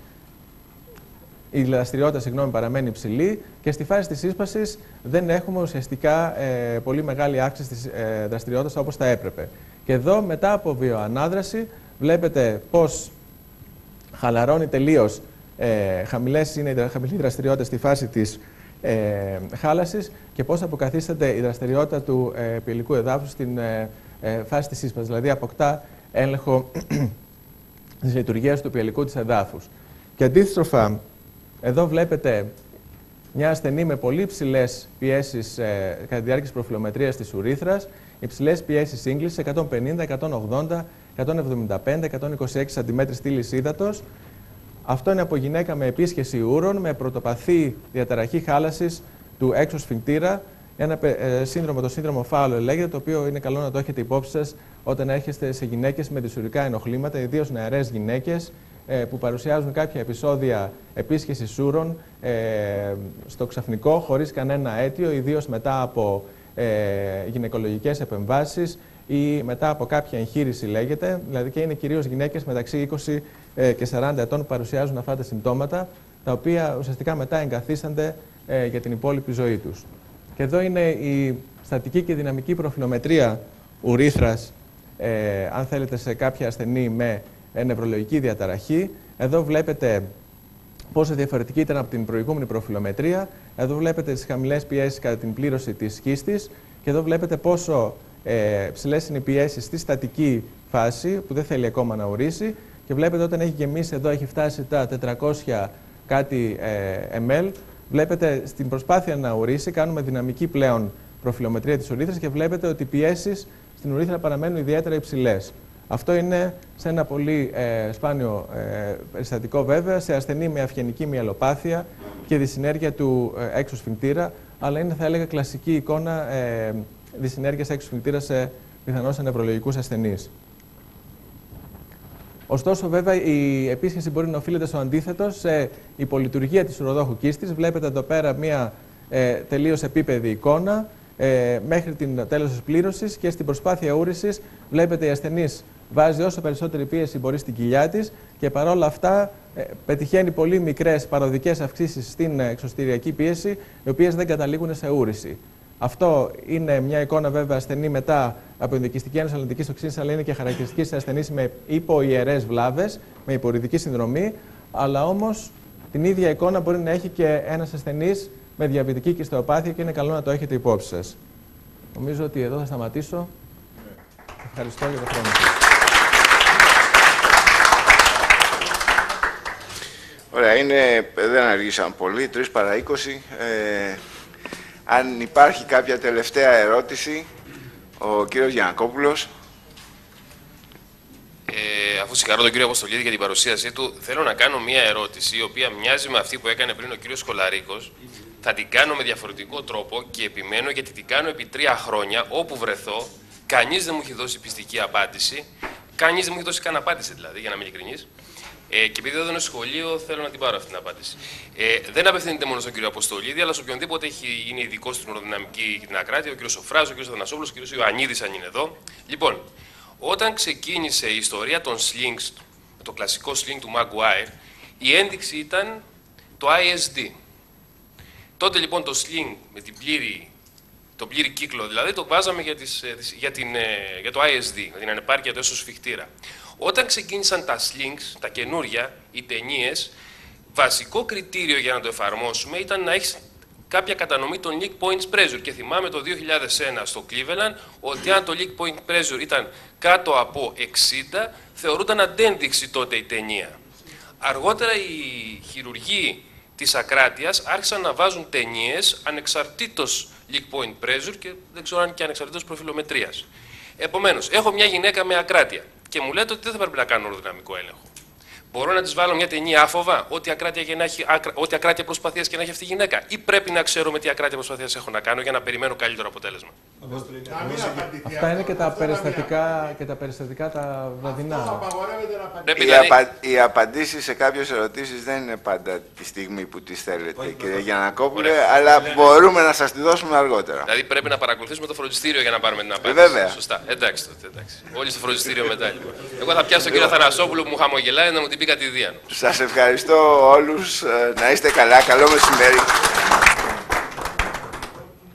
η δραστηριότητα συγγνώμη, παραμένει υψηλή και στη φάση της σύσπασης δεν έχουμε ουσιαστικά ε, πολύ μεγάλη αύξηση της ε, δραστηριότητας όπως θα έπρεπε. Και εδώ μετά από βιοανάδραση βλέπετε πώς χαλαρώνει τελείως, ε, χαμηλές είναι η χαμηλή δραστηριότητα στη φάση της ε, χάλασης και πώς αποκαθίσταται η δραστηριότητα του ε, πιελικού εδάφους στην ε, ε, φάση της σύσπασης, δηλαδή αποκτά έλεγχο της λειτουργίας του πιελικού της εδάφους. Και αντίστροφα, εδώ βλέπετε μια ασθενή με πολύ υψηλές πιέσεις ε, κατά τη διάρκεια της προφυλομετρίας της ουρήθρας, υψηλές πιέσεις σύγκλησης εκατόν πενήντα, εκατόν ογδόντα, εκατόν εβδομήντα πέντε, εκατόν είκοσι έξι σαντιμέτρες στήλης ύδατος. Αυτό είναι από γυναίκα με επίσκεση ούρων, με πρωτοπαθή διαταραχή χάλασης του έξω σφιγκτήρα, ένα ε, σύνδρομο, το σύνδρομο Φάουλερ λέγεται, το οποίο είναι καλό να το έχετε υπόψη σας όταν έρχεστε σε γυναίκες με δυσουρικά ενοχλήματα, ιδίως νεαρές γυναίκες, που παρουσιάζουν κάποια επεισόδια επίσκεσης ούρων ε, στο ξαφνικό, χωρίς κανένα αίτιο, ιδίως μετά από ε, γυναικολογικές επεμβάσεις ή μετά από κάποια εγχείρηση λέγεται, δηλαδή και είναι κυρίως γυναίκες μεταξύ είκοσι και σαράντα ετών που παρουσιάζουν αυτά τα συμπτώματα, τα οποία ουσιαστικά μετά εγκαθίστανται ε, για την υπόλοιπη ζωή τους. Και εδώ είναι η στατική και δυναμική προφυλομετρία ουρήθρας, ε, αν θέλετε, σε κάποια ασθενή με νευρολογική διαταραχή. Εδώ βλέπετε πόσο διαφορετική ήταν από την προηγούμενη προφυλομετρία. Εδώ βλέπετε τις χαμηλές πιέσεις κατά την πλήρωση της κίστης και εδώ βλέπετε πόσο ε, ψηλές είναι οι πιέσεις στη στατική φάση που δεν θέλει ακόμα να ουρήσει και βλέπετε όταν έχει γεμίσει εδώ έχει φτάσει τα τετρακόσια κάτι ε, εμ ελ. Βλέπετε στην προσπάθεια να ουρήσει, κάνουμε δυναμική πλέον προφυλομετρία της ουρήθρας και βλέπετε ότι οι πιέσεις στην ουρήθρα παραμένουν ιδιαίτερα υψηλές. Αυτό είναι σε ένα πολύ ε, σπάνιο ε, περιστατικό βέβαια, σε ασθενή με αυγενική μυελοπάθεια και δυσυνέργεια του ε, έξω σφιγκτήρα, αλλά είναι, θα έλεγα, κλασική εικόνα ε, δυσυνέργειας έξω σφιγκτήρα σε πιθανώς σε νευρολογικούς ασθενείς. Ωστόσο, βέβαια, η επίσκεψη μπορεί να οφείλεται στο αντίθετο, σε υπολειτουργία της ουροδόχου κίστης. Βλέπετε εδώ πέρα μία ε, τελείως επίπεδη εικόνα ε, μέχρι την τέλος της πλήρωσης και στην προσπάθεια ούρησης βλέπετε η ασθενής βάζει όσο περισσότερη πίεση μπορεί στην κοιλιά της και παρόλα αυτά ε, πετυχαίνει πολύ μικρές παροδικές αυξήσεις στην εξωστηριακή πίεση, οι οποίες δεν καταλήγουν σε ούρηση. Αυτό είναι μια εικόνα βέβαια ασθενή μετά από ενδοκιστική ένωση αλλαντικής τοξίνης, αλλά είναι και χαρακτηριστική σε ασθενείς με υποϊερές βλάβες, με υπορρηδική συνδρομή. Αλλά όμως την ίδια εικόνα μπορεί να έχει και ένας ασθενής με διαβητική κυστεοπάθεια και είναι καλό να το έχετε υπόψη σας. Νομίζω ότι εδώ θα σταματήσω. Ευχαριστώ για το χρόνο σας. Ωραία, είναι, δεν αργήσαμε πολύ, τρεις παρά είκοσι. Ε, αν υπάρχει κάποια τελευταία ερώτηση, ο κύριος Γιαννακόπουλος. Ε, αφού συγχαρώ τον κύριο Αποστολίδη για την παρουσίασή του, θέλω να κάνω μία ερώτηση, η οποία μοιάζει με αυτή που έκανε πριν ο κύριος Σκολαρίκος. Θα την κάνω με διαφορετικό τρόπο και επιμένω γιατί την κάνω επί τρία χρόνια, όπου βρεθώ. Κανείς δεν μου έχει δώσει πιστική απάντηση. Κανείς δεν μου έχει δώσει καν απάντηση, δηλαδή, για να είμαι ειλικρινής. Ε, και επειδή εδώ είναι σχολείο, θέλω να την πάρω αυτή την απάντηση. Ε, δεν απευθύνεται μόνο στον κύριο Αποστολίδη, αλλά σε οποιονδήποτε έχει, είναι ειδικό στην ουροδυναμική και την ακράτεια, ο κύριος Σοφράς, ο κύριος Αθανασόπουλος, ο κύριος Ιωαννίδης, αν είναι εδώ. Λοιπόν, όταν ξεκίνησε η ιστορία των slings, το κλασικό sling του Maguire, η ένδειξη ήταν το άι ες ντι. Τότε λοιπόν το sling με την πλήρη, τον πλήρη κύκλο, δηλαδή το βάζαμε για, τις, για, την, για το άι ες ντι, για την ανεπάρκεια του έσω σφιχτήρα. Όταν ξεκίνησαν τα slings, τα καινούρια, οι ταινίες, βασικό κριτήριο για να το εφαρμόσουμε ήταν να έχεις κάποια κατανομή των leak points pressure. Και θυμάμαι το δύο χιλιάδες ένα στο Cleveland ότι αν το leak point pressure ήταν κάτω από εξήντα, θεωρούταν αντένδειξη τότε η ταινία. Αργότερα οι χειρουργοί της ακράτειας άρχισαν να βάζουν ταινίες ανεξαρτήτως leak point pressure και δεν ξέρω αν και ανεξαρτήτως προφυλομετρίας. Επομένως, έχω μια γυναίκα με ακράτεια και μου λέτε ότι δεν θα πρέπει να κάνω οροδυναμικό έλεγχο. Μπορώ να της βάλω μια ταινία άφοβα, ό,τι ακράτεια, και να έχει, ό,τι ακράτεια προσπαθίας και να έχει αυτή η γυναίκα, ή πρέπει να ξέρω με τι ακράτεια προσπαθίας έχω να κάνω για να περιμένω καλύτερο αποτέλεσμα? Αυτά είναι και τα περιστατικά, και τα, περιστατικά τα βραδινά. Οι, δηλαδή... απα... οι απαντήσεις σε κάποιες ερωτήσεις δεν είναι πάντα τη στιγμή που τις θέλετε, κύριε Γιαννακόπουλε, αλλά μπορούμε να σας τη δώσουμε αργότερα. Δηλαδή πρέπει να παρακολουθήσουμε το φροντιστήριο για να πάρουμε την απάντηση. Βέβαια. Σωστά. Εντάξει τότε. Εντάξει. Όλοι στο φροντιστήριο μετά λοιπόν. Εγώ θα πιάσω τον κύριο Αθανασόπουλο που μου χαμογελάει να μου την πει κατηδίαν. Σας ευχαριστώ όλους. Να είστε καλά. Καλό μεσημέρι.